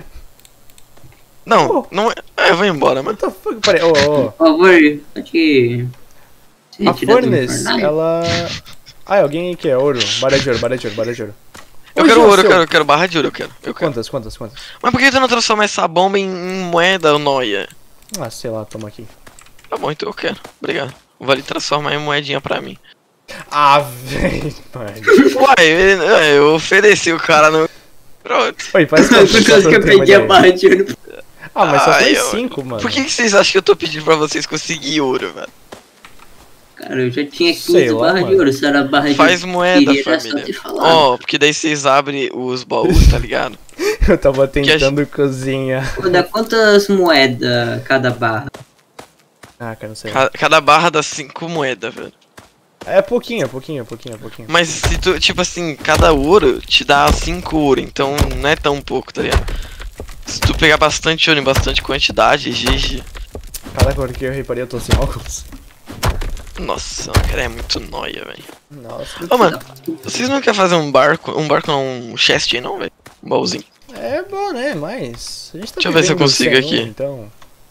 Speaker 2: Não, não é... É, eu vou embora, mano.
Speaker 1: What the fuck? Peraí, ô, ô, ô.
Speaker 3: Por favor, pode... se
Speaker 1: A
Speaker 3: retirar do
Speaker 1: Furnace,
Speaker 3: fornalha?
Speaker 1: ela... Ah, alguém aí quer ouro? Barra de ouro, barra de ouro, barra de ouro.
Speaker 2: Eu
Speaker 1: Ô,
Speaker 2: quero
Speaker 1: João,
Speaker 2: ouro, eu
Speaker 1: seu-
Speaker 2: quero, eu quero barra de ouro, eu quero. Eu quero.
Speaker 1: Quantas, quantas, quantas?
Speaker 2: Mas por que tu não transforma essa bomba em, em moeda, ô noia?
Speaker 1: Ah, sei lá, toma aqui.
Speaker 2: Tá bom, então eu quero. Obrigado. Vale transformar em moedinha pra mim.
Speaker 1: Ah, velho, mano.
Speaker 2: Uai, ele- é, eu ofereci o cara no... Pronto.
Speaker 1: Oi, faz
Speaker 3: Por
Speaker 1: quantas, só
Speaker 3: causa
Speaker 1: pra
Speaker 3: que
Speaker 1: eu
Speaker 3: eu
Speaker 1: ter uma
Speaker 3: peguei a
Speaker 1: ideia?
Speaker 3: barra de ouro.
Speaker 1: Ah, mas só
Speaker 2: Ai,
Speaker 1: foi
Speaker 2: eu-
Speaker 1: cinco, mano.
Speaker 2: Por que, que vocês acham que eu tô pedindo pra vocês conseguir ouro, velho?
Speaker 3: Cara, eu já tinha
Speaker 1: Sei
Speaker 3: quinze
Speaker 1: lá,
Speaker 3: barras de
Speaker 1: mano.
Speaker 3: ouro. Se era barra de
Speaker 2: Faz moeda,
Speaker 3: queria, era só
Speaker 2: família.
Speaker 3: ter falado.
Speaker 2: Ó, porque daí vocês abrem os baús, tá ligado?
Speaker 1: Eu tava
Speaker 2: a gente-
Speaker 1: tentando cozinhar.
Speaker 3: Pô, dá quantas moedas cada barra?
Speaker 1: Ah, cara, não sei.
Speaker 2: Ca- Cada barra dá cinco moedas, velho.
Speaker 1: É pouquinho, pouquinho, pouquinho, pouquinho.
Speaker 2: Mas se tu, tipo assim, cada ouro te dá cinco ouro, então não é tão pouco, tá ligado? Se tu pegar bastante ouro em bastante quantidade, G G.
Speaker 1: Caraca, agora que eu reparei, eu tô sem óculos.
Speaker 2: Nossa, o cara é muito nóia, velho.
Speaker 1: Nossa.
Speaker 2: Ô, mano, vocês não querem fazer um barco, um barco não, um chest aí não, velho? Um baúzinho.
Speaker 1: É bom, né? Mas. A gente tá
Speaker 2: Deixa eu ver se eu
Speaker 1: vivendo
Speaker 2: consigo
Speaker 1: sem
Speaker 2: aqui.
Speaker 1: um, então.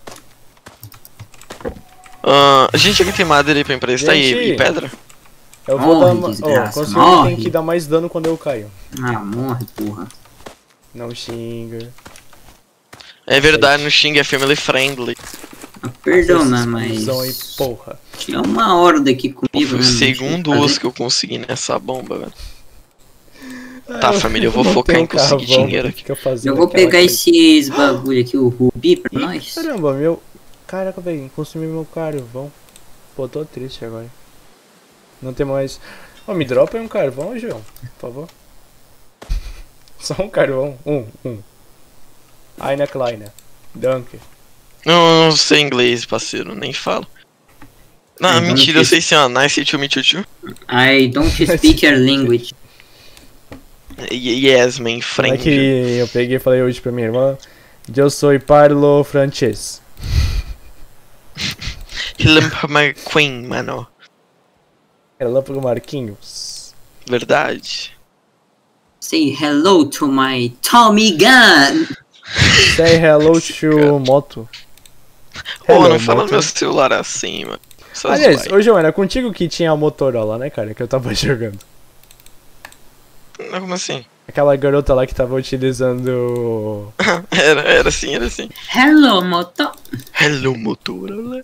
Speaker 2: Ah, gente, alguém tem madeira aí pra emprestar e,
Speaker 1: Gente.
Speaker 2: e pedra?
Speaker 1: Eu vou
Speaker 3: Morre,
Speaker 1: dar uma. Ó,
Speaker 3: desgraça,
Speaker 1: construir
Speaker 3: morre.
Speaker 1: tem que dar mais dano quando eu caio.
Speaker 3: Ah, morre, porra.
Speaker 1: Não xinga.
Speaker 2: É verdade, no Xing é family friendly.
Speaker 3: Ah, perdona,
Speaker 1: Esses
Speaker 3: mas...
Speaker 1: cuzão aí, porra.
Speaker 3: Tinha uma hora daqui comigo,
Speaker 2: Foi o
Speaker 3: né?
Speaker 2: segundo
Speaker 3: Fazer-
Speaker 2: osso que eu consegui nessa bomba, velho. Tá,
Speaker 1: Ah,
Speaker 2: família, eu vou
Speaker 1: não
Speaker 2: focar
Speaker 1: tenho
Speaker 2: em conseguir
Speaker 1: carvão,
Speaker 2: dinheiro
Speaker 1: que fica fazendo
Speaker 3: Eu vou
Speaker 1: aquela
Speaker 3: pegar
Speaker 1: coisa.
Speaker 3: esses bagulho aqui, o rubi pra nós.
Speaker 1: Caramba, meu. Caraca, velho, consumi meu carvão. Pô, tô triste agora. Não tem mais. Ô, me dropa aí um carvão, João, por favor. Só um carvão. Um, um. Eine kleine. Danke.
Speaker 2: Não, não sei inglês, parceiro, nem falo. Não,
Speaker 3: Ai,
Speaker 2: mentira, eu
Speaker 3: não
Speaker 2: sei sim, ó. Nice to meet you too.
Speaker 3: I don't speak your language.
Speaker 2: Yes, man,
Speaker 1: Como é
Speaker 2: friend.
Speaker 1: que eu peguei e falei hoje pra minha irmã? Eu sou Parlo Frances.
Speaker 2: Relâmpago McQueen, mano.
Speaker 1: Relâmpago Marquinhos.
Speaker 2: Verdade.
Speaker 3: Say hello to my Tommy Gun.
Speaker 1: Say hello to Moto.
Speaker 2: Ô,
Speaker 1: Hello,
Speaker 2: não fala no
Speaker 1: Moto.
Speaker 2: meu celular assim, mano. Só
Speaker 1: Aliás,
Speaker 2: zoai.
Speaker 1: ô João, era contigo que tinha a Motorola, né, cara? Que eu tava jogando.
Speaker 2: Não, como assim?
Speaker 1: Aquela garota lá que tava utilizando.
Speaker 2: Era, era assim, era assim.
Speaker 3: Hello, moto.
Speaker 2: Hello, Motorola.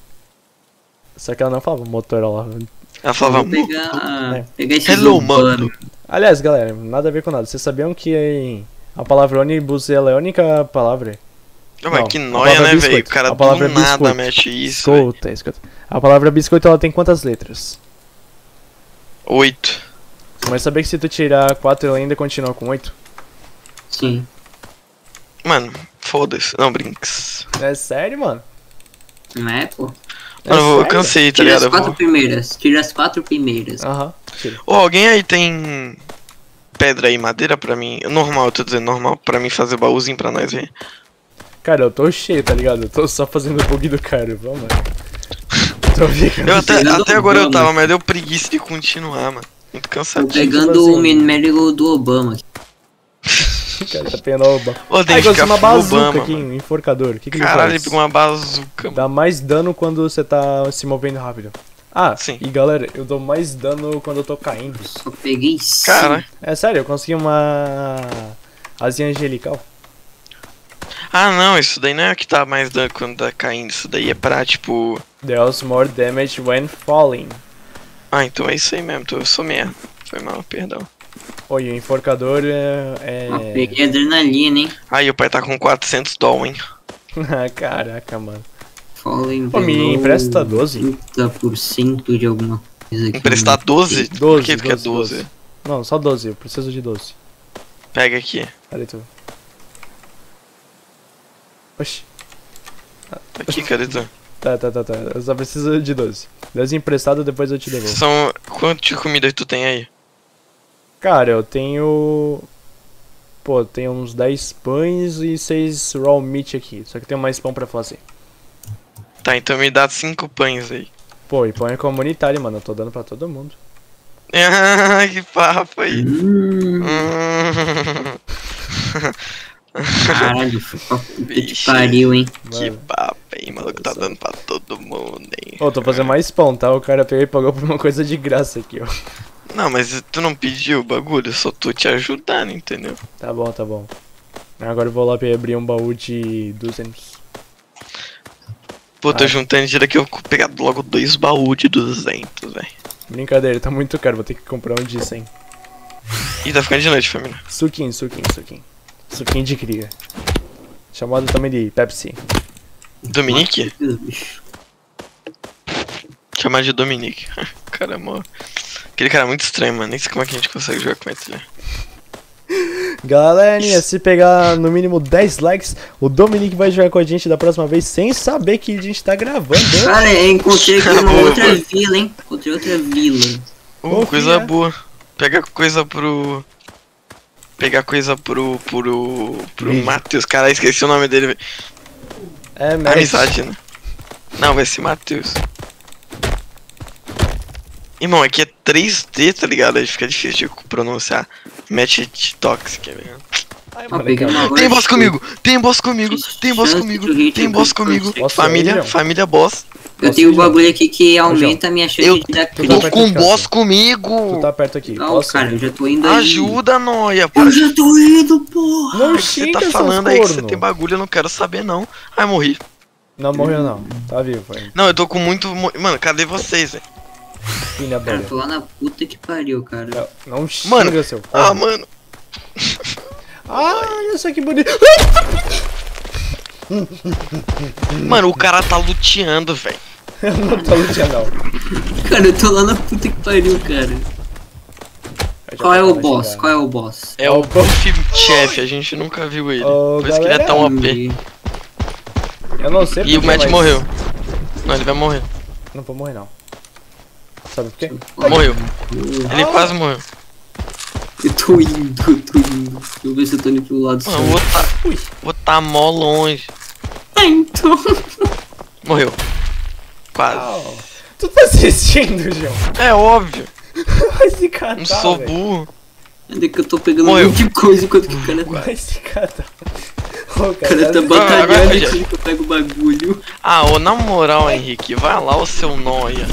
Speaker 1: Só que ela não falava Motorola.
Speaker 2: Ela falava,
Speaker 3: Vou pegar,
Speaker 1: É.
Speaker 3: pegar esse
Speaker 2: hello,
Speaker 3: urbano.
Speaker 2: mano.
Speaker 1: Aliás, galera, nada a ver com nada. Vocês sabiam que a palavra ônibus ela é a única palavra?
Speaker 2: Não, mas
Speaker 1: Não,
Speaker 2: que
Speaker 1: a
Speaker 2: noia,
Speaker 1: palavra
Speaker 2: né, velho? O
Speaker 1: biscoito.
Speaker 2: cara
Speaker 1: A palavra
Speaker 2: do nada
Speaker 1: biscoito.
Speaker 2: mete isso, velho.
Speaker 1: Escuta, escuta. A palavra biscoito ela tem quantas letras?
Speaker 2: Oito.
Speaker 1: Mas sabia que se tu tirar quatro ela ainda continua com oito?
Speaker 3: Sim.
Speaker 2: Mano, foda-se. Não, brinks.
Speaker 1: É sério, mano?
Speaker 3: Não é, pô?
Speaker 1: É
Speaker 2: Mano, eu vou- eu
Speaker 1: sério?
Speaker 2: cansei, tá
Speaker 3: Tira
Speaker 2: ligado?
Speaker 3: as
Speaker 2: Eu
Speaker 3: quatro
Speaker 2: vou...
Speaker 3: primeiras. Tira as quatro primeiras.
Speaker 1: Aham, tira.
Speaker 2: Ô, alguém aí tem pedra e madeira pra mim? Normal, eu tô dizendo normal, pra mim fazer baúzinho pra nós ver.
Speaker 1: Cara, eu tô cheio, tá ligado? Eu tô só fazendo bug do cara, vamos, mano. Tô ficando
Speaker 2: Eu até,
Speaker 3: pegando
Speaker 2: até agora eu
Speaker 3: Obama.
Speaker 2: tava, mas deu preguiça de continuar, mano. Muito
Speaker 3: Tô
Speaker 2: cansativo.
Speaker 3: pegando
Speaker 1: tipo
Speaker 3: o
Speaker 1: assim.
Speaker 3: minérico do Obama.
Speaker 1: cara, tá pegando o ba...
Speaker 2: Ô, tem
Speaker 1: Ai,
Speaker 2: que
Speaker 1: gosto de
Speaker 2: ficar
Speaker 1: uma
Speaker 2: full
Speaker 1: bazuca
Speaker 2: Obama,
Speaker 1: aqui,
Speaker 2: mano.
Speaker 1: um enforcador. O que que ele
Speaker 2: Caralho, ele
Speaker 1: faz?
Speaker 2: pegou uma bazuca, mano.
Speaker 1: Dá mais dano quando você tá se movendo rápido. Ah,
Speaker 2: Sim.
Speaker 1: e galera, eu dou mais dano quando eu tô caindo.
Speaker 3: Só peguei cinco.
Speaker 2: Cara.
Speaker 1: É sério, eu consegui uma asinha angelical.
Speaker 2: Ah, não, isso daí não é o que tá mais dano quando tá caindo. Isso daí é pra, tipo...
Speaker 1: Deals more damage when falling.
Speaker 2: Ah, então é isso aí mesmo. Então eu sou merda. Foi mal, perdão.
Speaker 1: Oi, o enforcador é...
Speaker 3: Ó,
Speaker 1: é...
Speaker 3: peguei adrenalina, hein?
Speaker 2: Aí, o pai tá com quatrocentos doll, hein?
Speaker 1: Caraca, mano.
Speaker 3: Fallen
Speaker 1: Pô, me
Speaker 3: below
Speaker 1: empresta doze?
Speaker 3: trinta por cento de alguma coisa aqui.
Speaker 2: Emprestar doze? Por
Speaker 1: doze,
Speaker 2: que tu quer
Speaker 1: doze,
Speaker 2: doze?
Speaker 1: Não, só doze, eu preciso de doze.
Speaker 2: Pega aqui.
Speaker 1: Cadê tu? Oxi.
Speaker 2: Aqui, cadê tu?
Speaker 1: Tá, tá, tá, tá. Eu só preciso de doze. doze emprestado, depois eu te devolvo.
Speaker 2: São... Quanto de comida tu tem aí?
Speaker 1: Cara, eu tenho... Pô, eu tenho uns dez pães e seis raw meat aqui. Só que tem mais pão pra fazer.
Speaker 2: Tá, então me dá cinco pães aí.
Speaker 1: Pô, e pão é comunitário, mano. Eu tô dando pra todo mundo.
Speaker 2: Ah, que papo aí.
Speaker 3: Hum,
Speaker 2: Hum.
Speaker 3: caralho, puta que
Speaker 2: Vixe.
Speaker 3: pariu, hein?
Speaker 2: Que
Speaker 1: Mano.
Speaker 2: papo aí, maluco. Tá
Speaker 1: Olha só.
Speaker 2: dando pra todo mundo, hein?
Speaker 1: Ô, tô fazendo mais pão, tá? O cara pegou e pagou por uma coisa de graça aqui, ó.
Speaker 2: Não, mas tu não pediu o bagulho, eu só tô te ajudando, entendeu?
Speaker 1: Tá bom, tá bom. Agora eu vou lá pra abrir um baú de duzentos.
Speaker 2: Pô, tô
Speaker 1: Ah.
Speaker 2: juntando dinheiro aqui, eu vou pegar logo dois baús de duzentos, velho.
Speaker 1: Brincadeira, tá muito caro. Vou ter que comprar um de cem.
Speaker 2: Ih, tá ficando de noite, família.
Speaker 1: Suquinho, suquinho, suquinho. Suquinho de cria. Chamado também de Pepsi.
Speaker 2: Dominique?
Speaker 3: Deus, bicho.
Speaker 2: Chamar de Dominique. Caramba. Aquele cara é muito estranho, mano. Nem sei como é que a gente consegue jogar com ele.
Speaker 1: Galerinha, se pegar no mínimo dez likes, o Dominique vai jogar com a gente da próxima vez sem saber que a gente tá gravando.
Speaker 3: Cara, eu encontrei aqui uma
Speaker 2: Boa,
Speaker 3: outra
Speaker 2: boa.
Speaker 3: vila, hein? Encontrei outra vila.
Speaker 2: Uh,
Speaker 1: Ô,
Speaker 2: coisa
Speaker 1: filha.
Speaker 2: boa. Pega coisa pro... Pegar coisa pro... Pro... Pro
Speaker 1: Vídeo.
Speaker 2: Matheus. Caralho, esqueci o nome dele, velho.
Speaker 1: É, Matt.
Speaker 2: Amizade, né? Não, vai ser Matheus. Irmão, aqui é três D, tá ligado? Aí fica difícil de pronunciar. Match Toxic, velho.
Speaker 1: Ai,
Speaker 3: Ó,
Speaker 1: mano,
Speaker 3: peguei
Speaker 1: cara.
Speaker 3: uma
Speaker 2: Tem boss
Speaker 3: Rush.
Speaker 2: comigo! Tem boss comigo! Tem boss
Speaker 3: Chance
Speaker 2: comigo!
Speaker 3: to hit
Speaker 2: Tem
Speaker 3: a
Speaker 2: boss
Speaker 3: good
Speaker 2: comigo!
Speaker 3: person.
Speaker 1: Nossa,
Speaker 2: Família,
Speaker 1: João.
Speaker 2: família boss.
Speaker 3: Eu
Speaker 1: Posso
Speaker 3: tenho um
Speaker 1: ir, João?
Speaker 3: bagulho aqui que aumenta a minha chance
Speaker 2: Eu
Speaker 3: de dar
Speaker 1: Tu
Speaker 2: Tô
Speaker 1: tá
Speaker 3: crítico.
Speaker 1: perto
Speaker 2: com
Speaker 1: de casa.
Speaker 2: boss comigo!
Speaker 1: Tu tá perto aqui.
Speaker 3: Não,
Speaker 1: Posso?
Speaker 3: cara, eu já tô indo aí.
Speaker 2: Ajuda, Noia!
Speaker 3: Eu
Speaker 2: Para
Speaker 3: já tô indo, porra!
Speaker 1: Não
Speaker 2: que você
Speaker 1: xinga,
Speaker 2: tá
Speaker 1: seus
Speaker 2: falando aí que você
Speaker 1: corno.
Speaker 2: tem bagulho, eu não quero saber não. Ai, morri.
Speaker 1: Não morreu não. Tá vivo ainda.
Speaker 2: Não, eu tô com muito... mo- Mano, cadê vocês, velho?
Speaker 1: Filha
Speaker 3: Cara,
Speaker 1: da...
Speaker 3: eu tô lá na puta que pariu, cara.
Speaker 1: Não, não xinga,
Speaker 2: Mano,
Speaker 1: seu
Speaker 2: Ah,
Speaker 1: corno.
Speaker 2: mano.
Speaker 1: Ah, olha só que bonito.
Speaker 2: Mano, o cara tá luteando, velho.
Speaker 1: Eu não tô lutando, não.
Speaker 3: Cara, eu tô lá na puta que pariu, cara.
Speaker 1: Eu já
Speaker 3: Qual é
Speaker 1: tava
Speaker 3: o boss?
Speaker 1: chegando.
Speaker 3: Qual é o boss?
Speaker 2: É o Buff Chef, a gente nunca viu ele.
Speaker 1: Ô,
Speaker 2: Por isso que ele é
Speaker 1: galera.
Speaker 2: tão O P.
Speaker 1: Eu não sei
Speaker 2: E o
Speaker 1: porquê,
Speaker 2: Matt
Speaker 1: mas-
Speaker 2: morreu. Não, ele vai morrer.
Speaker 1: Não vou morrer, não. Sabe por quê?
Speaker 2: Morreu. Ele
Speaker 1: Ah.
Speaker 2: quase morreu.
Speaker 3: Eu tô indo, eu tô indo. Deixa eu ver se eu tô indo pro lado
Speaker 2: Mano, o outro tá, o outro tá mó longe.
Speaker 3: Ah, então.
Speaker 2: Morreu. Quase.
Speaker 1: Au. Tu tá assistindo, João?
Speaker 2: É óbvio.
Speaker 1: Vai se catar,
Speaker 2: Não sou
Speaker 1: velho.
Speaker 2: burro.
Speaker 3: Ainda que eu tô pegando
Speaker 2: Morreu.
Speaker 3: um monte de coisa enquanto que o cara,
Speaker 1: Vai se catar. Ô,
Speaker 3: o cara tá
Speaker 1: tá-
Speaker 2: agora
Speaker 3: batalhando
Speaker 2: foi,
Speaker 3: enquanto que eu pego o bagulho.
Speaker 2: Ah, ô, na moral, Henrique, vai lá o seu nóia.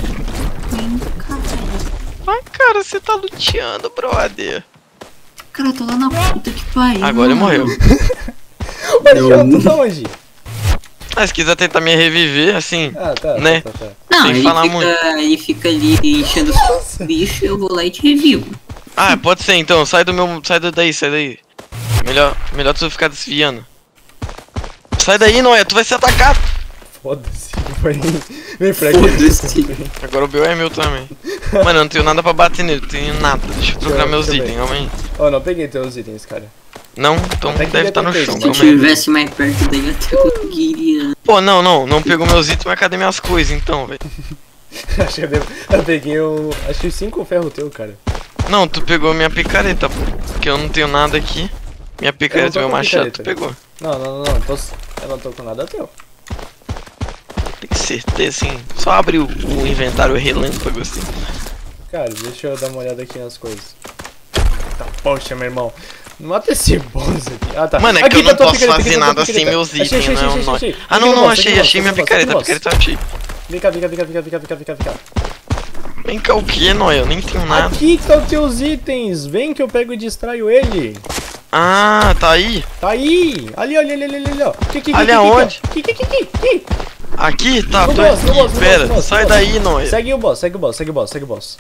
Speaker 2: Vai, cara, você tá luteando, brother.
Speaker 3: Cara, eu tô lá na puta que pariu.
Speaker 2: Agora ele morreu.
Speaker 1: Ô, João, tu tá onde?
Speaker 2: Ah, se quiser tentar me reviver, assim,
Speaker 1: Ah, tá,
Speaker 2: Né?
Speaker 1: tá, tá, tá.
Speaker 3: Não,
Speaker 2: Sem
Speaker 3: ele
Speaker 2: falar
Speaker 3: fica,
Speaker 2: muito.
Speaker 3: ele fica ali enchendo os bichos, eu vou lá e te revivo.
Speaker 2: Ah, pode ser então, sai do meu. Sai daí, sai daí. Melhor, melhor tu ficar desviando. Sai daí, Noia, tu vai ser atacado.
Speaker 1: Foda-se, vem, vem pra aqui.
Speaker 3: Foda-se.
Speaker 2: Agora o B O é meu também. Mano, eu não tenho nada pra bater nele, não tenho nada. Deixa eu procurar
Speaker 1: eu-
Speaker 2: meus
Speaker 1: deixa eu
Speaker 2: itens,
Speaker 1: ver.
Speaker 2: calma aí.
Speaker 1: Ó, não peguei teus itens, cara.
Speaker 2: Não, então
Speaker 1: Até que
Speaker 2: deve
Speaker 1: já
Speaker 2: estar no
Speaker 1: tentei,
Speaker 2: chão,
Speaker 1: né?
Speaker 3: Se eu
Speaker 2: calma aí.
Speaker 3: estivesse mais perto daí, eu até conseguiria.
Speaker 2: Pô, não, não, não pegou meus itens, mas cadê minhas coisas então, velho?
Speaker 1: Acho que eu, devo... eu peguei o... Acho que cinco ferro teu, cara.
Speaker 2: Não, tu pegou minha picareta, pô. Porque eu não tenho nada aqui. Minha picareta
Speaker 1: tô
Speaker 2: e meu
Speaker 1: com
Speaker 2: machado,
Speaker 1: picareta.
Speaker 2: tu pegou.
Speaker 1: Não, não, não, não. Tô... Eu não tô com nada teu.
Speaker 2: Tem certeza, assim. Só abre o, o inventário relâmpago, assim.
Speaker 1: Cara, deixa eu dar uma olhada aqui nas coisas. Tá, poxa, meu irmão. Mata esse boss aqui. Ah, tá.
Speaker 2: Mano, é
Speaker 1: Aqui
Speaker 2: que eu
Speaker 1: tá
Speaker 2: não
Speaker 1: tua
Speaker 2: posso
Speaker 1: picareta,
Speaker 2: fazer
Speaker 1: aqui tá tua
Speaker 2: nada sem
Speaker 1: picareta.
Speaker 2: meus
Speaker 1: Achei,
Speaker 2: itens,
Speaker 1: achei,
Speaker 2: não é
Speaker 1: achei,
Speaker 2: um nó.
Speaker 1: achei, achei.
Speaker 2: Ah,
Speaker 1: Aqui
Speaker 2: não,
Speaker 1: no
Speaker 2: não,
Speaker 1: boss, aqui
Speaker 2: achei,
Speaker 1: no boss,
Speaker 2: achei
Speaker 1: aqui
Speaker 2: minha
Speaker 1: no boss,
Speaker 2: picareta,
Speaker 1: aqui no
Speaker 2: a picareta eu achei.
Speaker 1: Vem cá, vem cá, vem cá, vem cá, vem cá, vem cá, vem cá, vem cá.
Speaker 2: Vem cá, o que, Noia? Eu nem tenho nada.
Speaker 1: Aqui estão teus itens. Vem que eu pego e distraio ele.
Speaker 2: Ah, tá aí?
Speaker 1: Tá aí. Ali, ali, ali, ali, ali, ó. Aqui, aqui,
Speaker 2: Ali
Speaker 1: aqui, aqui,
Speaker 2: aonde?
Speaker 1: Aqui, aqui, aqui, aqui, aqui.
Speaker 2: Aqui? Tá,
Speaker 1: No
Speaker 2: tô
Speaker 1: boss, no boss,
Speaker 2: aqui.
Speaker 1: no
Speaker 2: Pera,
Speaker 1: boss, no boss,
Speaker 2: sai
Speaker 1: no boss.
Speaker 2: daí, Noia.
Speaker 1: Segue o boss, segue o boss, segue o boss, segue o boss.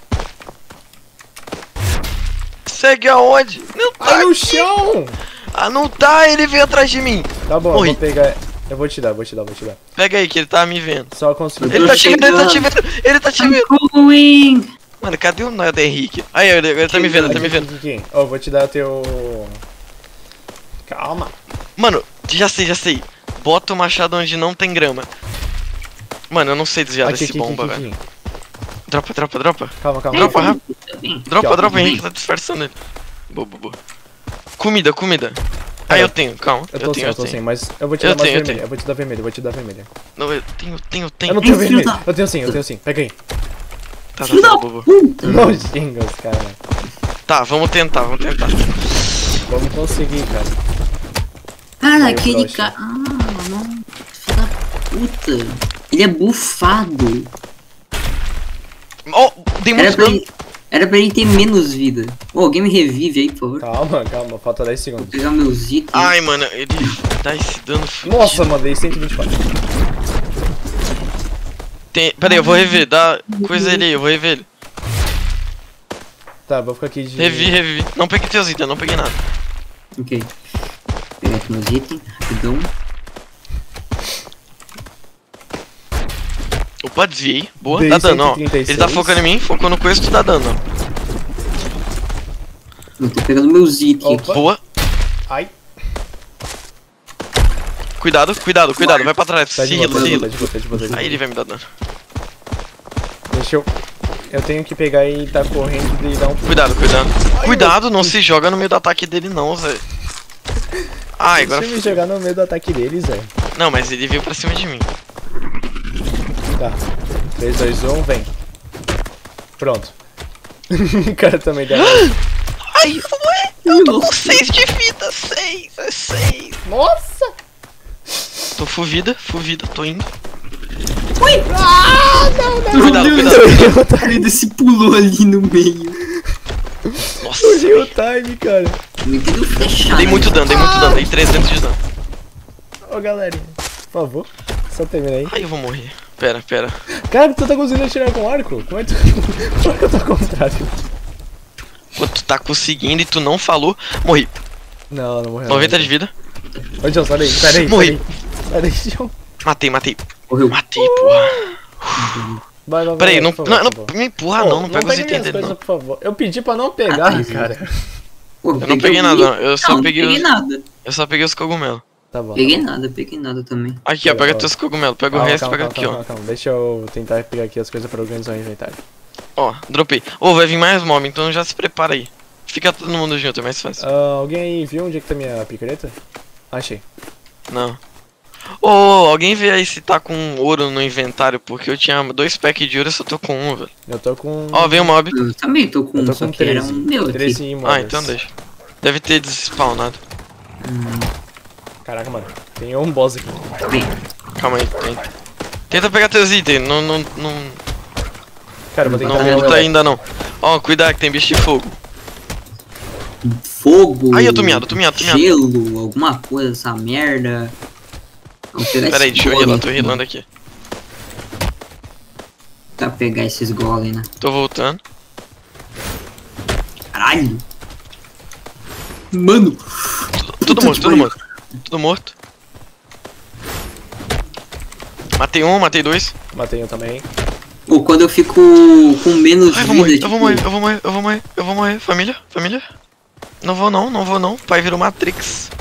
Speaker 2: Segue aonde? Não tá
Speaker 1: Aí no
Speaker 2: aqui.
Speaker 1: chão.
Speaker 2: Ah, não tá, ele veio atrás de mim.
Speaker 1: Tá bom,
Speaker 2: Morri.
Speaker 1: eu vou pegar. Eu vou te dar, vou te dar, vou te dar.
Speaker 2: Pega aí, que ele tá me vendo.
Speaker 1: Só consegui.
Speaker 2: Ele tá te vendo, ele tá te vendo, ele tá te
Speaker 3: I'm
Speaker 2: vendo.
Speaker 3: going!
Speaker 2: Mano, cadê o Noia da Henrique? Aí, ele, ele tá me vendo, ele tá me vendo.
Speaker 1: Aqui, aqui, aqui. Ó, eu vou te dar teu. Calma.
Speaker 2: Mano, já sei, já sei. Bota o machado onde não tem grama. Mano, eu não sei desviar
Speaker 1: Aqui,
Speaker 2: desse
Speaker 1: aqui,
Speaker 2: bomba,
Speaker 1: aqui,
Speaker 2: velho.
Speaker 1: aqui.
Speaker 2: Dropa, dropa, dropa.
Speaker 1: Calma, calma.
Speaker 2: Dropa,
Speaker 1: calma.
Speaker 2: rápido.
Speaker 3: Tá bem.
Speaker 2: Dropa,
Speaker 1: ó,
Speaker 2: dropa,
Speaker 3: tudo
Speaker 2: Henrique
Speaker 3: bem.
Speaker 2: tá disfarçando ele. Boa, boa, boa. Comida, comida. Ah,
Speaker 1: É,
Speaker 2: eu tenho, calma.
Speaker 1: Eu
Speaker 2: Eu
Speaker 1: tô
Speaker 2: tenho,
Speaker 1: sem,
Speaker 2: eu
Speaker 1: eu tô sem,
Speaker 2: tenho.
Speaker 1: mas eu vou te
Speaker 2: Eu
Speaker 1: dar mais
Speaker 2: tenho, eu
Speaker 1: vermelha.
Speaker 2: tenho.
Speaker 1: Eu vou te dar vermelha, eu vou te dar vermelha.
Speaker 2: Não, eu tenho, tenho,
Speaker 1: Eu
Speaker 2: tenho.
Speaker 1: não tenho
Speaker 3: Ai, filho
Speaker 1: vermelho.
Speaker 3: da-
Speaker 1: Eu tenho sim, eu tenho sim. Pega aí.
Speaker 2: Tá, tá,
Speaker 3: Filho
Speaker 2: tá,
Speaker 3: da
Speaker 2: boa, boa.
Speaker 3: puta!
Speaker 1: Não xinga os caras.
Speaker 2: Tá, vamos tentar, vamos tentar.
Speaker 1: Vamos conseguir, cara.
Speaker 3: Cara,
Speaker 1: Meio
Speaker 3: aquele
Speaker 1: broxa.
Speaker 3: cara. Ah, não. Filho da puta. Ele é bufado.
Speaker 2: Ó, dei
Speaker 3: Era
Speaker 2: muito
Speaker 3: pra,
Speaker 2: dano.
Speaker 3: ele, era pra ele ter menos vida. Ô, alguém me revive aí, por favor.
Speaker 1: Calma, calma. Falta dez
Speaker 3: Vou
Speaker 1: segundos.
Speaker 3: pegar meus itens.
Speaker 2: Ai, mano, ele dá esse dano fudido.
Speaker 1: Nossa, mandei cento e vinte e quatro.
Speaker 2: Tem... Pera aí, eu vou rever, dá coisa ele aí, eu vou rever ele.
Speaker 1: Tá, vou ficar aqui de.
Speaker 2: Revi, revivi. Não peguei teus itens, não peguei nada.
Speaker 3: Ok. Vou pegar aqui meus itens, rapidão.
Speaker 2: Opa, desviei. Boa,
Speaker 1: Dei
Speaker 2: dá dano, ó.
Speaker 1: cento e trinta e seis.
Speaker 2: Ele tá focando em mim, focou no coisa, tu dá dano, ó.
Speaker 3: Eu tô pegando meus itens
Speaker 1: Opa.
Speaker 3: aqui.
Speaker 2: Boa.
Speaker 1: Ai,
Speaker 2: Cuidado, cuidado, cuidado, vai pra trás.
Speaker 1: tá
Speaker 2: Se
Speaker 1: de boa,
Speaker 2: heala,
Speaker 1: tá
Speaker 2: se
Speaker 1: de boa,
Speaker 2: heala.
Speaker 1: tá de boa, tá de boa, tá de boa.
Speaker 2: Aí ele vai me dar dano.
Speaker 1: Deixa eu. Eu tenho que pegar e tá correndo e dar um.
Speaker 2: Cuidado, cuidado. Cuidado, não se joga no meio do ataque dele não, Zé. Ai, agora
Speaker 1: Deixa eu me
Speaker 2: fudeu.
Speaker 1: jogar no meio do ataque deles, velho.
Speaker 2: Não, mas ele veio pra cima de mim.
Speaker 1: Tá. três, dois, um, vem. Pronto. O cara também deu.
Speaker 2: Ai, ué, eu tô com seis de vida, seis, é seis.
Speaker 1: Nossa!
Speaker 2: Tô fuvida, fuvida, tô indo.
Speaker 1: Ah, não, não!
Speaker 2: Cuidado,
Speaker 3: Meu
Speaker 2: cuidado.
Speaker 3: Deus, o cara ainda se pulou ali no meio.
Speaker 2: Nossa,
Speaker 1: Fugiu o time, cara.
Speaker 3: Me deu flechada.
Speaker 2: dei muito dano, dei muito dano, dei trezentos de dano.
Speaker 1: Ô, galerinha, por favor, só termina aí.
Speaker 2: Ai, eu vou morrer. Pera, pera.
Speaker 1: Cara, tu tá conseguindo atirar com arco? Como é que tu. Como é que eu tô ao contrário?
Speaker 2: Pô, tu tá conseguindo e tu não falou. Morri.
Speaker 1: Não, não morreu.
Speaker 2: noventa de vida.
Speaker 1: Ô, John, sai daí, sai daí.
Speaker 2: Morri.
Speaker 1: Sai daí, John.
Speaker 2: Matei, matei.
Speaker 3: Morreu.
Speaker 2: Matei, porra.
Speaker 1: Vai, vai,
Speaker 2: Pera aí,
Speaker 1: vai,
Speaker 2: não,
Speaker 1: por favor,
Speaker 2: não,
Speaker 1: por
Speaker 2: não
Speaker 1: favor.
Speaker 2: me empurra
Speaker 1: Ô,
Speaker 2: não, não pega os
Speaker 1: pega
Speaker 2: itens
Speaker 1: minhas
Speaker 2: dele
Speaker 1: coisas,
Speaker 2: não.
Speaker 1: por favor. Eu pedi pra não pegar,
Speaker 3: Ah, tá.
Speaker 1: cara.
Speaker 3: Pô,
Speaker 2: Eu não peguei nada, não. Eu só
Speaker 3: não,
Speaker 2: peguei
Speaker 3: não peguei
Speaker 2: os-
Speaker 3: nada.
Speaker 2: Eu só peguei os cogumelos.
Speaker 1: Tá bom.
Speaker 3: Peguei
Speaker 1: tá bom.
Speaker 3: nada, peguei nada também.
Speaker 2: Aqui, ó,
Speaker 1: Tá
Speaker 2: pega
Speaker 1: bom.
Speaker 2: teus cogumelos, pega o
Speaker 1: Calma,
Speaker 2: resto e
Speaker 1: calma,
Speaker 2: pega
Speaker 1: calma,
Speaker 2: aqui, ó.
Speaker 1: calma, calma. Deixa eu tentar pegar aqui as coisas pra organizar o inventário.
Speaker 2: Ó, dropei. Ô, vai vir mais mob, então já se prepara aí. Fica todo mundo junto, é mais fácil.
Speaker 1: Ah, alguém aí viu onde é que tá minha picareta? Achei.
Speaker 2: Não. Ô, alguém vê aí se tá com ouro no inventário, porque eu tinha dois packs de ouro e só tô com um, velho.
Speaker 1: Eu tô com...
Speaker 2: Ó, veio um mob.
Speaker 3: Eu também tô com
Speaker 1: Eu tô
Speaker 3: um, só
Speaker 1: com
Speaker 3: que era
Speaker 1: treze.
Speaker 3: um meu aqui.
Speaker 1: treze
Speaker 2: Ah,
Speaker 1: moedas.
Speaker 2: então deixa. Deve ter despawnado.
Speaker 3: Hum,
Speaker 1: Caraca, mano. Tem um boss aqui.
Speaker 3: tá bem.
Speaker 2: Calma aí, tem. Tenta pegar teus itens, não, não, não,
Speaker 1: Cara, eu vou tentar
Speaker 2: não
Speaker 1: pegar o
Speaker 2: luta
Speaker 1: Lele.
Speaker 2: ainda não. Ó, cuidado que tem bicho de fogo.
Speaker 3: Fogo.
Speaker 2: Ai, eu tô miado, tô miado, tô miado.
Speaker 3: Gelo, alguma coisa, essa merda. Vamos pegar
Speaker 2: Pera aí,
Speaker 3: esses
Speaker 2: deixa eu
Speaker 3: golem
Speaker 2: healar, tô
Speaker 3: aqui.
Speaker 2: healando aqui.
Speaker 3: Tá pegar esses golem, né?
Speaker 2: Tô voltando.
Speaker 3: Caralho. Mano.
Speaker 2: Tudo morto, tudo morto. Tudo morto. Matei um, matei dois.
Speaker 1: Matei um também.
Speaker 3: Pô, quando eu fico com menos
Speaker 2: Ai, eu vou
Speaker 3: vida,
Speaker 2: morrer,
Speaker 3: tipo...
Speaker 2: eu vou morrer, eu vou morrer, eu vou morrer, eu vou morrer. Família, família. Não vou não, não vou não. Pai virou Matrix.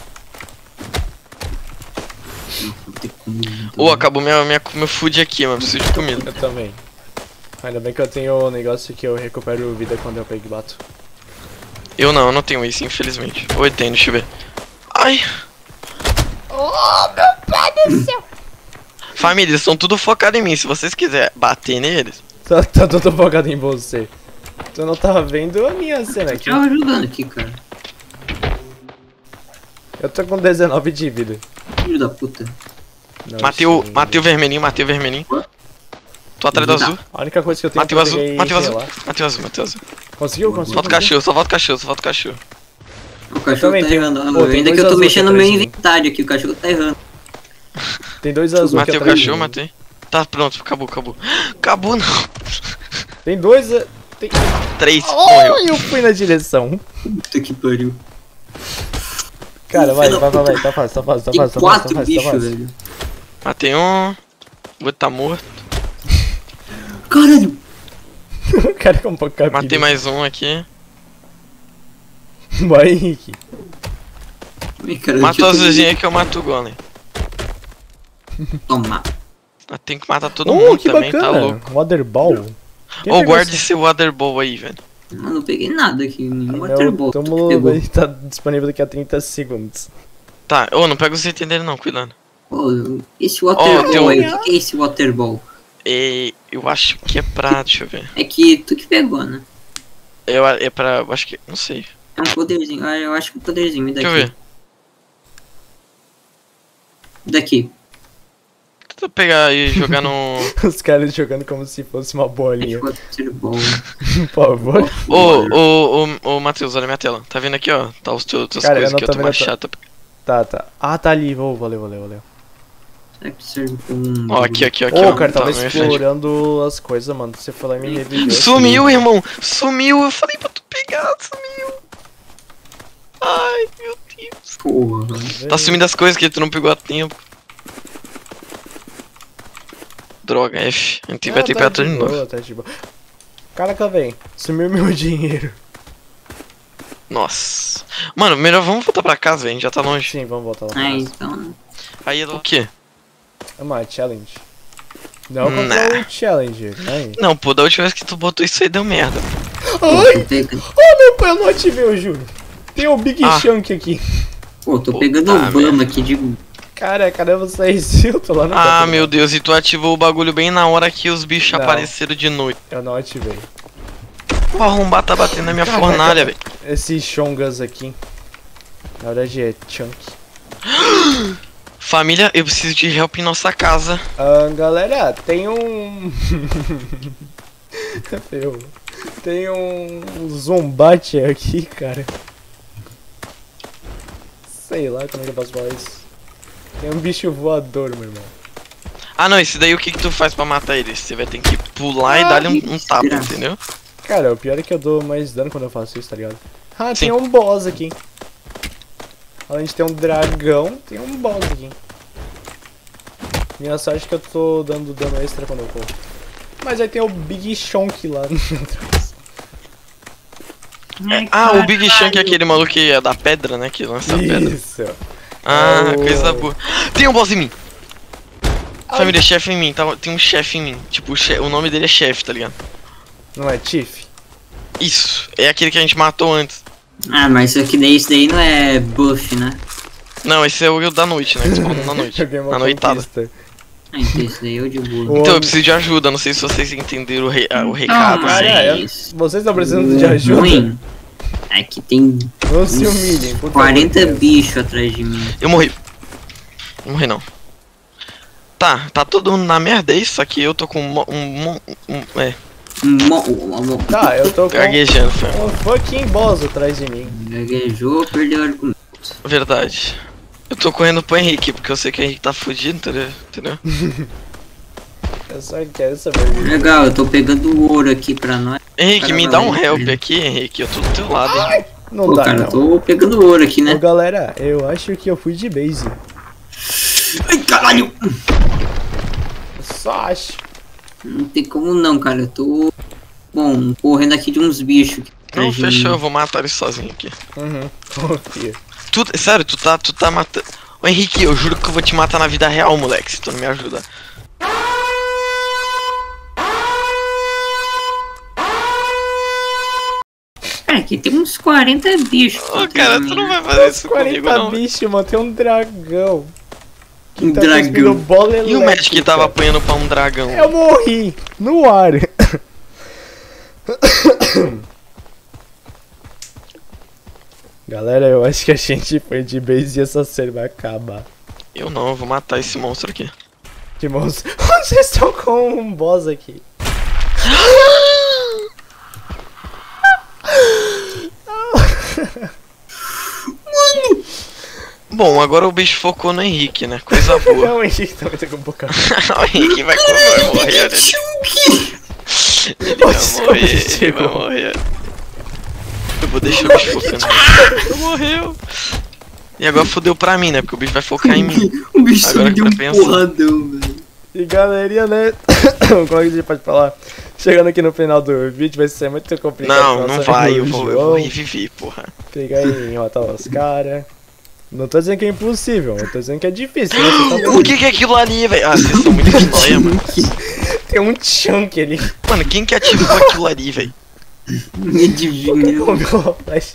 Speaker 3: Vou ter que comer, então.
Speaker 2: Ô, acabou minha, minha, meu food aqui, mano. Preciso de comida.
Speaker 1: Eu também. Ainda bem que eu tenho um negócio que eu recupero vida quando eu pego e bato.
Speaker 2: Eu não, eu não tenho isso, infelizmente. Oi, tem, deixa eu ver. Ai. Oh, meu pai do céu. Família, eles estão tudo focados em mim. Se vocês quiserem bater neles.
Speaker 1: Tá, tá todo focado em você. Tu não tá vendo a minha cena aqui.
Speaker 3: Tava jogando aqui, cara.
Speaker 1: Eu tô com dezenove de vida.
Speaker 3: Filho da puta.
Speaker 1: Não,
Speaker 2: Matei o,
Speaker 1: sim.
Speaker 2: matei o vermelhinho, matei o vermelhinho. Tô atrás do
Speaker 3: Tá.
Speaker 2: azul.
Speaker 1: A única coisa que eu tenho
Speaker 2: Matei o azul,
Speaker 1: pegar e
Speaker 2: matei o azul,
Speaker 1: relar.
Speaker 2: matei o azul, matei o azul.
Speaker 1: Conseguiu? Conseguiu?
Speaker 2: Falta o cachorro, só falta o cachorro, só falta o cachorro.
Speaker 3: O cachorro
Speaker 1: também
Speaker 3: tá
Speaker 1: tenho-
Speaker 3: errando.
Speaker 1: Pô, tem
Speaker 3: Ainda
Speaker 1: dois
Speaker 3: que eu tô
Speaker 1: azuis
Speaker 3: mexendo no
Speaker 1: atrás
Speaker 3: meu
Speaker 1: de mim.
Speaker 3: inventário aqui, o cachorro tá errando.
Speaker 1: Tem dois azuis
Speaker 2: Matei
Speaker 1: aqui
Speaker 2: o
Speaker 1: atrás de
Speaker 2: cachorro,
Speaker 1: mim.
Speaker 2: matei. Tá pronto, acabou, acabou. Acabou não.
Speaker 1: Tem dois... a- Tem...
Speaker 2: Três,
Speaker 1: Oh,
Speaker 2: morreu.
Speaker 1: eu fui na direção.
Speaker 3: Puta que pariu.
Speaker 1: Cara, vai,
Speaker 3: Filho
Speaker 1: vai,
Speaker 3: da
Speaker 1: vai, vai.
Speaker 3: puta.
Speaker 1: Tá fácil, tá fácil, tá
Speaker 3: Tem
Speaker 1: fácil, tá fácil, tá
Speaker 3: quatro
Speaker 1: fácil, tá
Speaker 3: bichos,
Speaker 1: fácil.
Speaker 3: velho.
Speaker 2: Matei um. O outro tá morto.
Speaker 3: Caralho.
Speaker 1: O cara com um pouco capilha.
Speaker 2: Matei mais um aqui.
Speaker 1: Vai, Henrique.
Speaker 3: Ai, cara,
Speaker 2: Mata o
Speaker 3: deixa eu-
Speaker 2: azulzinho aí que eu mato o golem.
Speaker 3: Toma.
Speaker 2: Mas tem que matar todo
Speaker 1: Oh,
Speaker 2: mundo
Speaker 1: que
Speaker 2: também, tá
Speaker 1: bacana.
Speaker 2: louco.
Speaker 1: Waterball. Quem
Speaker 2: Ô,
Speaker 1: pegou
Speaker 2: guarde
Speaker 1: esse-
Speaker 2: seu Waterball aí, velho.
Speaker 3: Eu não peguei nada aqui, nenhum
Speaker 1: Meu
Speaker 3: waterball.
Speaker 1: túmulo
Speaker 3: Pegou.
Speaker 1: vai estar disponível daqui a trinta segundos.
Speaker 2: Tá, ô, não pega os itens dele não, cuidado.
Speaker 3: Pô, esse waterball
Speaker 2: tem um-
Speaker 3: aí, o que que é esse waterball?
Speaker 2: E eu acho que é pra. Deixa eu ver.
Speaker 3: É que tu que pegou, né?
Speaker 2: Eu, é pra. Eu acho que. Não sei.
Speaker 3: É um poderzinho, ah, eu acho que é um poderzinho, me dá
Speaker 2: Deixa eu
Speaker 3: aqui.
Speaker 2: ver.
Speaker 3: Daqui.
Speaker 2: Tenta pegar e jogar no.
Speaker 1: Os caras jogando como se fosse uma
Speaker 3: Esse
Speaker 1: bolinha.
Speaker 3: waterball.
Speaker 1: Por favor.
Speaker 2: Ô, ô, ô, ô, Matheus, olha minha tela. Tá vendo aqui, ó? Tá os teus tuas
Speaker 1: Cara, eu
Speaker 2: coisas
Speaker 1: não
Speaker 2: aqui, eu
Speaker 1: tô
Speaker 2: tô
Speaker 1: vendo
Speaker 2: mais
Speaker 1: a tua-
Speaker 2: chato.
Speaker 1: Tá, tá. Ah, tá ali. Oh, valeu, valeu, valeu.
Speaker 3: Será que serve como um...
Speaker 2: Ó, aqui, aqui, aqui,
Speaker 1: Ô,
Speaker 2: ó.
Speaker 1: cara,
Speaker 2: tá
Speaker 1: tava
Speaker 2: na minha frente.
Speaker 1: explorando as coisas, mano. Você foi lá e me reviveu.
Speaker 2: Sumiu, irmão! Sumiu! Eu falei pra tu pegar, sumiu! Ai, meu Deus.
Speaker 3: Porra.
Speaker 2: Tá sumindo as coisas que tu não pegou a tempo. Droga, F. A gente vai ter
Speaker 1: tá
Speaker 2: temperatura de
Speaker 1: boa,
Speaker 2: novo.
Speaker 1: tá de boa. Caraca, velho. Sumiu meu dinheiro.
Speaker 2: Nossa. Mano, melhor vamos voltar pra casa, velho. A gente já tá longe.
Speaker 1: Sim, vamos voltar lá.
Speaker 3: Ah, então...
Speaker 2: Aí, o quê?
Speaker 1: É uma challenge. Não contra
Speaker 2: Nah.
Speaker 1: o Challenger, né?
Speaker 2: Não, pô, da última vez que tu botou isso aí deu merda.
Speaker 1: Ai!
Speaker 3: Pega...
Speaker 1: Oh, meu pai, eu não ativei, eu juro. Tem o Big
Speaker 2: Ah.
Speaker 1: Chunk aqui.
Speaker 3: Pô, tô
Speaker 2: Puta
Speaker 3: pegando Obama
Speaker 2: merda.
Speaker 3: aqui de...
Speaker 1: Cara, cadê vocês? Eu tô lá no
Speaker 2: Ah,
Speaker 1: canto.
Speaker 2: meu Deus, e tu ativou o bagulho bem na hora que os bichos
Speaker 1: Não.
Speaker 2: apareceram de noite.
Speaker 1: Eu não ativei.
Speaker 2: O arrombar tá batendo na minha
Speaker 1: Caraca.
Speaker 2: fornalha, velho.
Speaker 1: Esse Chongas aqui. Na verdade é Chunk.
Speaker 2: Família, eu preciso de help em nossa casa.
Speaker 1: Ah, galera, tem um. Eu... Tem um zombate aqui, cara. Sei lá como é que eu posso falar isso. Tem um bicho voador, meu irmão.
Speaker 2: Ah, não, esse daí o que que tu faz pra matar ele? Você vai ter que pular e
Speaker 1: Ah,
Speaker 2: dar-lhe um, um tapa,
Speaker 3: desgraça.
Speaker 2: entendeu?
Speaker 1: Cara, o pior é que eu dou mais dano quando eu faço isso, tá ligado? Ah,
Speaker 2: Sim.
Speaker 1: tem um boss aqui. Além de ter um dragão, tem um boss aqui. Minha sorte é que eu tô dando dano extra quando eu corro. Mas aí tem o Big Chonk lá atrás.
Speaker 3: Ai,
Speaker 2: Ah, o Big
Speaker 3: caralho.
Speaker 2: Shank é aquele maluco que é da pedra, né? Que lança a pedra.
Speaker 1: Isso.
Speaker 2: Ah,
Speaker 1: Oh.
Speaker 2: coisa boa. Tem um boss em mim. Família, chefe em mim. Tá, tem um chefe em mim. Tipo, o, che- o nome dele é chefe, tá ligado?
Speaker 1: Não é Tiff?
Speaker 2: Isso. É aquele que a gente matou antes.
Speaker 3: Ah, mas isso aqui daí, isso daí não é buff, né?
Speaker 2: Não, esse é o da noite, né? Que spawna na noite.
Speaker 1: Joguei uma
Speaker 2: Na noitada.
Speaker 1: conquista.
Speaker 3: Ah, então isso daí é o de boa.
Speaker 1: O-
Speaker 2: Então eu preciso de ajuda, não sei se vocês entenderam o, re... ah, o recado.
Speaker 3: Não,
Speaker 1: Cara, eu-
Speaker 3: mas-
Speaker 1: vocês estão precisando de ajuda?
Speaker 3: Ruim é que tem
Speaker 1: Não se
Speaker 3: uns
Speaker 1: humilhem, por favor.
Speaker 3: quarenta bichos atrás de mim.
Speaker 2: Eu morri. Não morri não. Tá, tá todo mundo na merda, é isso? Só que eu tô com um... mo- um, mo- um é,
Speaker 3: Mo- mo- mo-
Speaker 1: Tá, eu tô com
Speaker 2: gaguejando, foi.
Speaker 1: um fucking boss atrás de mim.
Speaker 3: Gaguejou, perdeu o argumento.
Speaker 2: Verdade. Eu tô correndo pro Henrique, porque eu sei que o Henrique tá fudido, entendeu? Entendeu?
Speaker 1: Eu só quero saber.
Speaker 3: Legal, eu tô pegando o ouro aqui pra nós.
Speaker 2: Henrique,
Speaker 3: Cara,
Speaker 2: me dá um
Speaker 3: valeu,
Speaker 2: help
Speaker 3: cara.
Speaker 2: aqui, Henrique. Eu tô do teu lado, hein?
Speaker 1: Não
Speaker 3: Pô,
Speaker 1: dá,
Speaker 3: cara,
Speaker 1: não.
Speaker 3: eu tô pegando ouro aqui,
Speaker 1: Ô,
Speaker 3: né?
Speaker 1: galera, eu acho que eu fui de base.
Speaker 3: Ai, caralho!
Speaker 1: Eu só acho.
Speaker 3: Não tem como não, cara. Eu tô. Bom, correndo aqui de uns bichos. aqui
Speaker 2: Não,
Speaker 3: atrás de mim.
Speaker 2: fechou, eu vou matar ele sozinho aqui.
Speaker 1: Uhum, confia.
Speaker 2: Tu, sério, tu tá, tu tá matando... Ô Henrique, eu juro que eu vou te matar na vida real, moleque, se tu não me ajudar.
Speaker 3: Cara, aqui tem uns quarenta bichos.
Speaker 2: Ô
Speaker 3: atrás
Speaker 2: cara,
Speaker 3: de
Speaker 2: tu
Speaker 3: mim,
Speaker 2: não
Speaker 3: né?
Speaker 2: vai fazer isso comigo,
Speaker 1: quarenta
Speaker 2: não.
Speaker 1: bichos, mano, tem um dragão. Que
Speaker 3: Um
Speaker 1: tá
Speaker 3: dragão.
Speaker 1: cuspindo bola
Speaker 2: E o Magic que
Speaker 1: elétrica.
Speaker 2: tava apanhando pra um dragão?
Speaker 1: Eu morri no ar. Galera, eu acho que a gente foi de base e essa série vai acabar.
Speaker 2: Eu não, eu vou matar esse monstro aqui.
Speaker 1: Que monstro. Vocês estão com um boss aqui.
Speaker 2: Bom, agora o bicho focou no Henrique, né? Coisa boa.
Speaker 1: Não, o Henrique também tá com um boca.
Speaker 2: O Henrique vai, vai morrer, né? Ele vai
Speaker 1: Nossa,
Speaker 2: morrer, ele
Speaker 1: chegou.
Speaker 2: vai morrer. Eu vou deixar o bicho focando. Ele morreu. E agora fodeu pra mim, né? Porque o bicho vai focar em mim.
Speaker 3: O bicho
Speaker 2: Agora
Speaker 3: me deu
Speaker 2: que
Speaker 3: um
Speaker 2: tá pensando.
Speaker 3: porradão, velho.
Speaker 1: E galerinha, né? Como é que a gente pode falar? Chegando aqui no final do vídeo vai ser muito complicado.
Speaker 2: Não,
Speaker 1: pro
Speaker 2: não
Speaker 1: nosso
Speaker 2: vai,
Speaker 1: amigo
Speaker 2: eu vou, eu
Speaker 1: João
Speaker 2: vou reviver, porra.
Speaker 1: pegar e matar os caras. Não tô dizendo que é impossível, eu tô dizendo que é difícil, né? Você tá
Speaker 2: O que que é aquilo ali, velho? Ah, vocês são muito nóia, mano.
Speaker 1: Tem um chunk ali.
Speaker 2: Mano, quem que ativou aquilo ali, velho?
Speaker 3: Adivinha.
Speaker 1: O meu flash.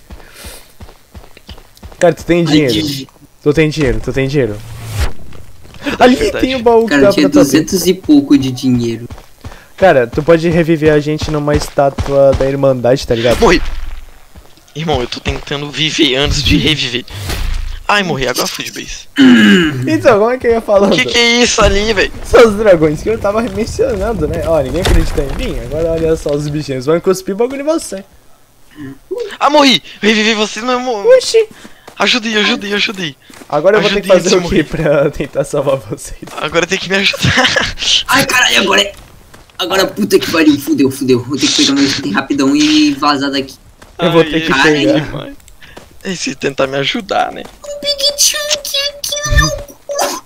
Speaker 1: Cara, tu tem dinheiro.
Speaker 3: Adivinha.
Speaker 1: Tu tem dinheiro, tu tem dinheiro. Ali
Speaker 2: verdade.
Speaker 1: tem o baú que
Speaker 3: Cara,
Speaker 1: dá
Speaker 3: eu tinha
Speaker 1: pra tu abrir.
Speaker 3: duzentos e pouco de dinheiro.
Speaker 1: Cara, tu pode reviver a gente numa estátua da Irmandade, tá ligado?
Speaker 2: Morri. Irmão, eu tô tentando viver antes de reviver. Ai, morri, agora fui de base.
Speaker 1: Então, como é que eu ia falando?
Speaker 2: O que que é isso ali, velho?
Speaker 1: São os dragões que eu tava mencionando, né? Ó, ninguém acredita em mim, agora olha só os bichinhos, vão cuspir bagulho em você.
Speaker 2: Ah, morri! Eu revivi vocês, mas eu morri.
Speaker 1: Oxi!
Speaker 2: Ajudei, ajudei, ajudei.
Speaker 1: Agora eu vou ter que
Speaker 2: Ajudei
Speaker 1: fazer
Speaker 2: antes
Speaker 1: o
Speaker 2: de
Speaker 1: que pra tentar salvar vocês?
Speaker 2: Agora tem que me ajudar.
Speaker 3: Ai, caralho, agora é. Agora, puta que pariu, fudeu, fudeu. Vou ter que pegar meu item rapidão e vazar daqui.
Speaker 1: Eu vou ter que
Speaker 2: Ai,
Speaker 1: pegar.
Speaker 2: demais. E se tentar me ajudar, né?
Speaker 3: O Big Chunk aqui no meu cu.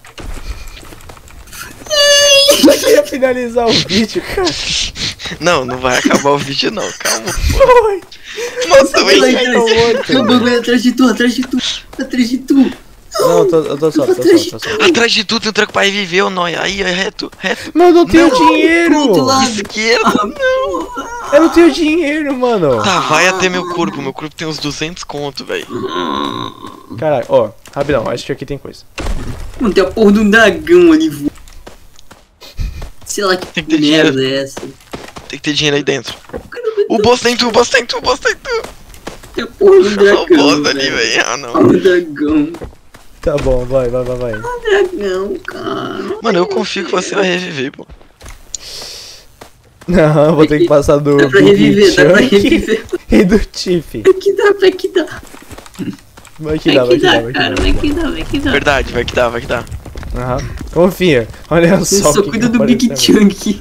Speaker 1: Eu queria finalizar o vídeo, cara.
Speaker 2: Não, não vai acabar o vídeo não, calma.
Speaker 1: Oi!
Speaker 2: Matou
Speaker 3: Vai,
Speaker 2: ele.
Speaker 3: vai.
Speaker 1: Tô morto.
Speaker 3: O bagulho é atrás de tu, atrás de tu, atrás de tu.
Speaker 1: Não, eu tô, eu tô só, tô só, tô só.
Speaker 2: Atrás de tudo tem um tranco pra reviver, ô nóia. Aí, é reto, reto.
Speaker 1: Mas eu não tenho
Speaker 3: Pro outro
Speaker 1: dinheiro!
Speaker 3: lado.
Speaker 2: Esquerda.
Speaker 1: Eu não tenho dinheiro, mano!
Speaker 2: Tá, vai até meu corpo. Meu corpo tem uns duzentos conto, velho.
Speaker 1: Caralho, ó, rapidão, acho que aqui tem coisa.
Speaker 3: Mano, tem a porra de um dragão ali voando. Sei lá que
Speaker 2: Tem que ter
Speaker 3: merda
Speaker 2: dinheiro.
Speaker 3: é essa.
Speaker 2: Tem que ter dinheiro aí dentro. O boss tem tu, o boss tem tu, o boss tem tu.
Speaker 3: Tem a porra de um
Speaker 2: O
Speaker 3: dragão.
Speaker 2: boss ali, velho. Ah, não.
Speaker 3: Um dragão.
Speaker 1: Tá bom, vai, vai, vai, vai.
Speaker 3: Um dragão, cara.
Speaker 2: Mano, eu confio que você vai reviver, pô.
Speaker 1: Não, eu vou ter que passar do
Speaker 3: Dá pra
Speaker 1: Big
Speaker 3: reviver, dá pra
Speaker 1: Chunk
Speaker 3: reviver.
Speaker 1: e do Tiff.
Speaker 3: Vai que dá, vai que dá.
Speaker 1: Vai que dá,
Speaker 3: Vai
Speaker 1: vai
Speaker 3: que
Speaker 1: que dá,
Speaker 3: dá,
Speaker 1: vai que
Speaker 3: cara.
Speaker 1: dá.
Speaker 3: Vai que dá, vai que dá.
Speaker 2: Verdade, vai que dá, vai que dá.
Speaker 1: Aham. Confia, olha
Speaker 3: Você
Speaker 1: só.
Speaker 3: só
Speaker 1: o que
Speaker 3: cuida
Speaker 1: que
Speaker 3: do Big
Speaker 1: apareceu.
Speaker 3: Chunk.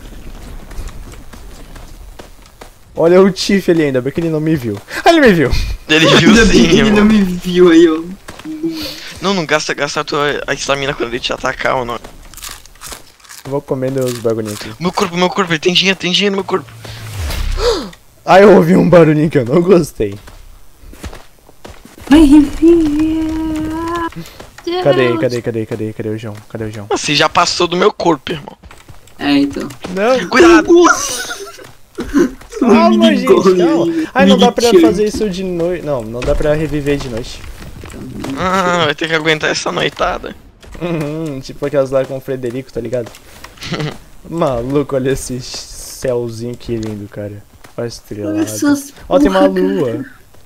Speaker 1: Olha o Tiff ali ainda, bem que ele não me viu. Ah, ele me viu.
Speaker 2: Ele viu
Speaker 3: Ainda bem
Speaker 2: sim,
Speaker 3: que ele não
Speaker 2: irmão.
Speaker 3: me viu aí, ó.
Speaker 2: Não, não gasta, gasta a tua a estamina quando ele te atacar ou não.
Speaker 1: Eu vou comendo os bagulhinhos aqui.
Speaker 2: Meu corpo, meu corpo, ele tem dinheiro, tem dinheiro no meu corpo.
Speaker 1: Ah, eu ouvi um barulhinho que eu não gostei.
Speaker 3: Vai reviver.
Speaker 1: Cadê, cadê, cadê, cadê, cadê o João? Cadê o João?
Speaker 2: Você já passou do meu corpo, irmão.
Speaker 3: É, então.
Speaker 1: Não,
Speaker 2: Cuidado!
Speaker 1: Calma, gente,
Speaker 3: minigolem
Speaker 1: calma.
Speaker 3: ainda,
Speaker 1: Ai, não dá pra
Speaker 3: mini-chan.
Speaker 1: fazer isso de noite. Não, não dá pra reviver de noite.
Speaker 2: Ah, vai ter que aguentar essa noitada.
Speaker 1: Uhum, tipo aquelas lá com o Frederico, tá ligado? Maluco, olha esse céuzinho que lindo, cara. Olha a estrela.
Speaker 3: Olha essas
Speaker 1: Ó, tem uma
Speaker 3: porra,
Speaker 1: lua.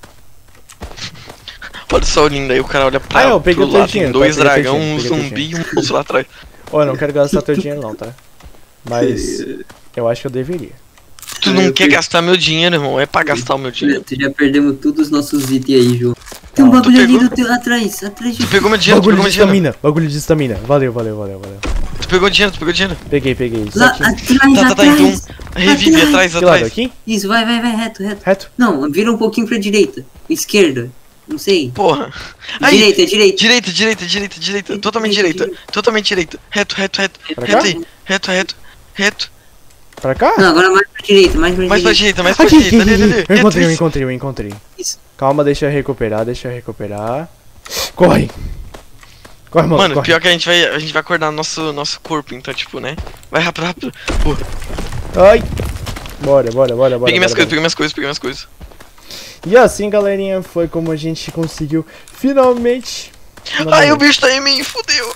Speaker 2: Olha só lindo aí, o cara olha pra
Speaker 1: Ah, eu peguei
Speaker 2: pro
Speaker 1: o teu
Speaker 2: lado, tem
Speaker 1: dinheiro,
Speaker 2: dois
Speaker 1: tá? Peguei o teu
Speaker 2: dragão, um
Speaker 1: dinheiro, peguei o teu
Speaker 2: zumbi e um monstro lá atrás.
Speaker 1: Ó, eu não quero gastar teu dinheiro não, tá? Mas eu acho que eu deveria.
Speaker 2: Tu
Speaker 3: Ah,
Speaker 2: não
Speaker 3: eu
Speaker 2: quer
Speaker 3: per-
Speaker 2: gastar meu dinheiro, irmão, é pra gastar o meu dinheiro.
Speaker 3: Tu já perdemos todos os nossos itens aí, João. Tem um
Speaker 1: Não,
Speaker 3: bagulho
Speaker 2: tu
Speaker 3: ali
Speaker 2: pegou?
Speaker 3: do teu, atrás, atrás de
Speaker 2: Tu pegou meu dinheiro, tu
Speaker 1: Bagulho
Speaker 2: pegou
Speaker 1: de
Speaker 2: meu dinheiro.
Speaker 1: estamina, bagulho de estamina. Valeu, valeu, valeu, valeu.
Speaker 2: Tu pegou dinheiro, tu pegou dinheiro.
Speaker 1: Peguei, peguei.
Speaker 3: Lá
Speaker 1: Só que...
Speaker 3: atrás,
Speaker 2: Tá, tá, tá,
Speaker 3: atrás.
Speaker 2: então revive,
Speaker 3: Atrás.
Speaker 2: atrás,
Speaker 1: Que lado?
Speaker 2: atrás.
Speaker 1: Aqui?
Speaker 3: Isso, vai, vai, vai, reto, reto.
Speaker 1: Reto?
Speaker 3: Não, vira um pouquinho pra direita. Esquerda. Não sei.
Speaker 2: Porra. Aí,
Speaker 3: Direita, direita.
Speaker 2: direita, direita, direita, direita. Totalmente
Speaker 3: Direita,
Speaker 2: direita. Totalmente direita. Reto, reto, reto.
Speaker 1: Pra
Speaker 2: Reto
Speaker 1: cá?
Speaker 2: aí. Reto, reto. Reto.
Speaker 1: Pra cá?
Speaker 3: Não, agora mais pra direita, mais pra
Speaker 2: Mais pra
Speaker 3: direita.
Speaker 2: direita, mais pra
Speaker 1: Aqui, aqui,
Speaker 2: direita.
Speaker 1: aqui,
Speaker 2: Ali, ali, ali.
Speaker 1: aqui. Eu
Speaker 2: Reto,
Speaker 1: encontrei, eu
Speaker 2: isso.
Speaker 1: encontrei, eu encontrei.
Speaker 3: Isso.
Speaker 1: Calma, deixa eu recuperar, deixa eu recuperar. Corre! Corre, mano,
Speaker 2: Mano,
Speaker 1: corre.
Speaker 2: pior que a gente vai, a gente vai acordar nosso, nosso corpo, então, tipo, né? Vai rápido, rápido. Pô,
Speaker 1: Ai! Bora, bora, bora, bora.
Speaker 2: peguei minhas
Speaker 1: bora,
Speaker 2: coisas,
Speaker 1: bora.
Speaker 2: peguei minhas coisas, peguei minhas coisas.
Speaker 1: E assim, galerinha, foi como a gente conseguiu finalmente. Não,
Speaker 2: Ai,
Speaker 1: não.
Speaker 2: o bicho tá em mim, fudeu.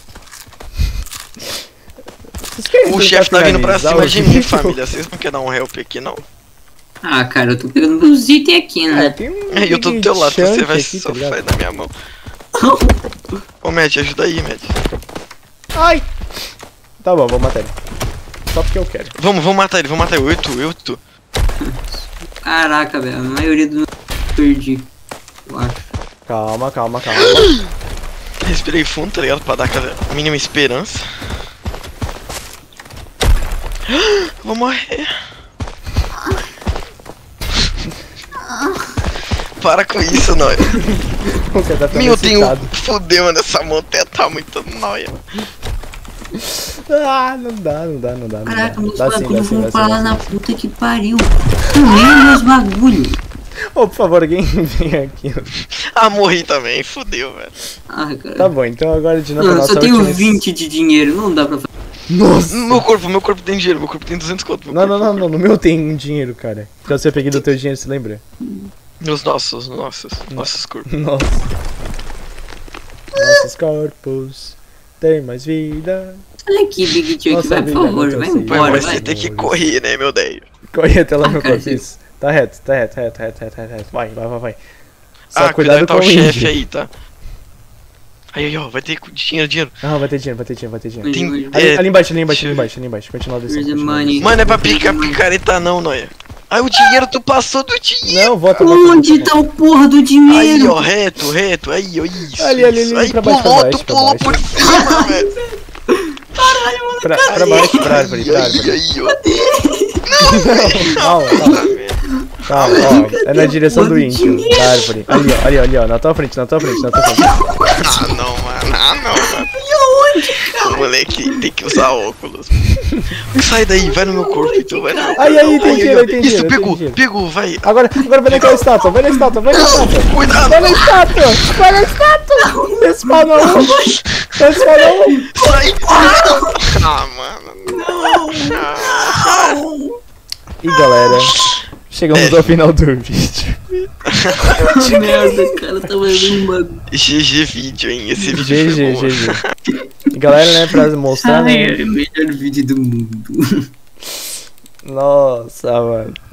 Speaker 1: Vocês querem
Speaker 2: O
Speaker 1: tentar
Speaker 2: chefe tá vindo pra
Speaker 1: finalizar
Speaker 2: cima
Speaker 1: o
Speaker 2: de mim,
Speaker 1: vídeo?
Speaker 2: família. Vocês não querem dar um help aqui, não?
Speaker 3: Ah, cara, eu tô pegando meus itens aqui,
Speaker 1: É,
Speaker 3: né?
Speaker 1: tem um
Speaker 2: Aí eu tô do teu lado,
Speaker 1: chunk
Speaker 2: você vai
Speaker 1: aqui, tá
Speaker 2: sofrer
Speaker 1: ligado?
Speaker 2: na minha mão. Ô, Matt, ajuda aí, Matt.
Speaker 1: Ai! Tá bom, vou matar ele. Só porque eu quero.
Speaker 2: Vamos, vamos matar ele, vamos matar ele. Eu e tu, eu e tu.
Speaker 3: Caraca, velho, a maioria dos meus eu perdi. Eu acho.
Speaker 1: Calma, calma, calma.
Speaker 2: Respirei fundo, tá ligado? Pra dar aquela mínima esperança. Vou morrer. Para com isso, nóia.
Speaker 1: O cara tá ficando
Speaker 2: Meu, eu tenho.
Speaker 1: excitado.
Speaker 2: Fudeu, mano. Essa montanha tá muito nóia.
Speaker 1: Ah, não dá, não dá, não dá. Não
Speaker 3: Caraca,
Speaker 1: dá.
Speaker 3: meus
Speaker 1: Dá sim, dá
Speaker 3: bagulhos
Speaker 1: sim,
Speaker 3: vão
Speaker 1: dá sim,
Speaker 3: pra lá
Speaker 1: dá
Speaker 3: na
Speaker 1: sim.
Speaker 3: puta que pariu. Comendo meus bagulhos.
Speaker 1: Ô, por favor, alguém vem aqui.
Speaker 2: Ah, morri também. Fudeu, velho.
Speaker 3: Ah, cara.
Speaker 1: Tá bom, então agora de novo a
Speaker 3: Mano,
Speaker 1: nossa
Speaker 3: só tenho
Speaker 1: última...
Speaker 3: vinte de dinheiro, não dá pra fazer.
Speaker 1: Nossa!
Speaker 2: Meu corpo, meu corpo tem dinheiro. Meu corpo tem duzentos conto. meu
Speaker 1: Não, não,
Speaker 2: corpo.
Speaker 1: não, não, no meu tem dinheiro, cara. Então você peguei do teu dinheiro, você lembra?
Speaker 2: Os nossos, nossos. Nossos corpos.
Speaker 1: Nossa. Nossos corpos têm mais vida.
Speaker 3: Olha aqui, Big Chuck,
Speaker 1: Nossa,
Speaker 3: vai, por
Speaker 1: vida,
Speaker 3: favor,
Speaker 1: não
Speaker 3: vai
Speaker 1: sei.
Speaker 2: Pô,
Speaker 3: embora,
Speaker 2: mas
Speaker 3: vai.
Speaker 2: você tem que correr, né, meu Deus?
Speaker 1: Corre até lá
Speaker 3: Ah,
Speaker 1: no
Speaker 3: cara,
Speaker 1: corpo, isso. Tá reto, tá reto, reto, reto, reto, reto, reto, reto. Vai, vai, vai, vai. Só
Speaker 2: Ah,
Speaker 1: cuidado
Speaker 2: cuidado, tá
Speaker 1: com
Speaker 2: o
Speaker 1: o
Speaker 2: chefe
Speaker 1: índio.
Speaker 2: aí, tá? Aí, aí, ó, vai ter dinheiro, dinheiro.
Speaker 1: Não, vai ter dinheiro, vai ter dinheiro, vai ter dinheiro.
Speaker 2: Tem-
Speaker 1: Ali,
Speaker 2: É,
Speaker 1: ali embaixo, ali embaixo,
Speaker 2: deixa
Speaker 1: ali
Speaker 2: eu
Speaker 1: embaixo, ali embaixo. Continua descendo.
Speaker 3: Where's the
Speaker 1: continua
Speaker 3: money?
Speaker 1: descendo.
Speaker 2: Mano, é pra picar picareta não, Noia. Aí o dinheiro, tu passou do dinheiro.
Speaker 1: Não, volta, volta.
Speaker 3: Onde
Speaker 1: volta,
Speaker 3: tá o porra do
Speaker 2: Aí,
Speaker 3: dinheiro?
Speaker 2: ó, reto, reto, aí, ó, isso.
Speaker 1: Ali, ali,
Speaker 2: isso.
Speaker 1: ali,
Speaker 2: Aí
Speaker 1: pra baixo,
Speaker 2: pulou,
Speaker 1: pra baixo,
Speaker 2: tu
Speaker 1: pra
Speaker 2: pulou
Speaker 1: baixo.
Speaker 2: por cima, velho.
Speaker 1: Pra, pra baixo, pra árvore, pra
Speaker 2: Aí,
Speaker 1: árvore.
Speaker 2: aí, ó.
Speaker 1: Calma, calma. Calma, ó. É na direção do índio, da árvore. Ali, ó, ali, ó, ali, ó. Na tua frente, na tua frente, na tua frente.
Speaker 2: Ah, não, mano. Ah, não, mano. O moleque tem que usar óculos. Sai daí, vai no meu corpo, então vai no meu corpo.
Speaker 1: Aí, aí, tem
Speaker 2: Aí,
Speaker 1: dinheiro,
Speaker 2: ó.
Speaker 1: aí, tem dinheiro.
Speaker 2: Isso,
Speaker 1: tem
Speaker 2: pegou,
Speaker 1: dinheiro.
Speaker 2: pegou, vai.
Speaker 1: Agora, agora vai naquela estátua, vai na estátua, vai na estátua.
Speaker 2: Cuidado.
Speaker 1: Vai na estátua, vai na estátua. Respawna um. Respawna um.
Speaker 2: Sai. Ah, mano.
Speaker 1: E galera, chegamos
Speaker 2: É.
Speaker 1: ao final do vídeo.
Speaker 3: Que merda, cara, tá mandando um bagulho.
Speaker 2: G G vídeo, hein? Esse vídeo
Speaker 1: G G,
Speaker 2: foi bom.
Speaker 1: G G. E galera, né, pra mostrar,
Speaker 3: Ai,
Speaker 1: né?
Speaker 3: é o melhor vídeo do mundo.
Speaker 1: Nossa, mano.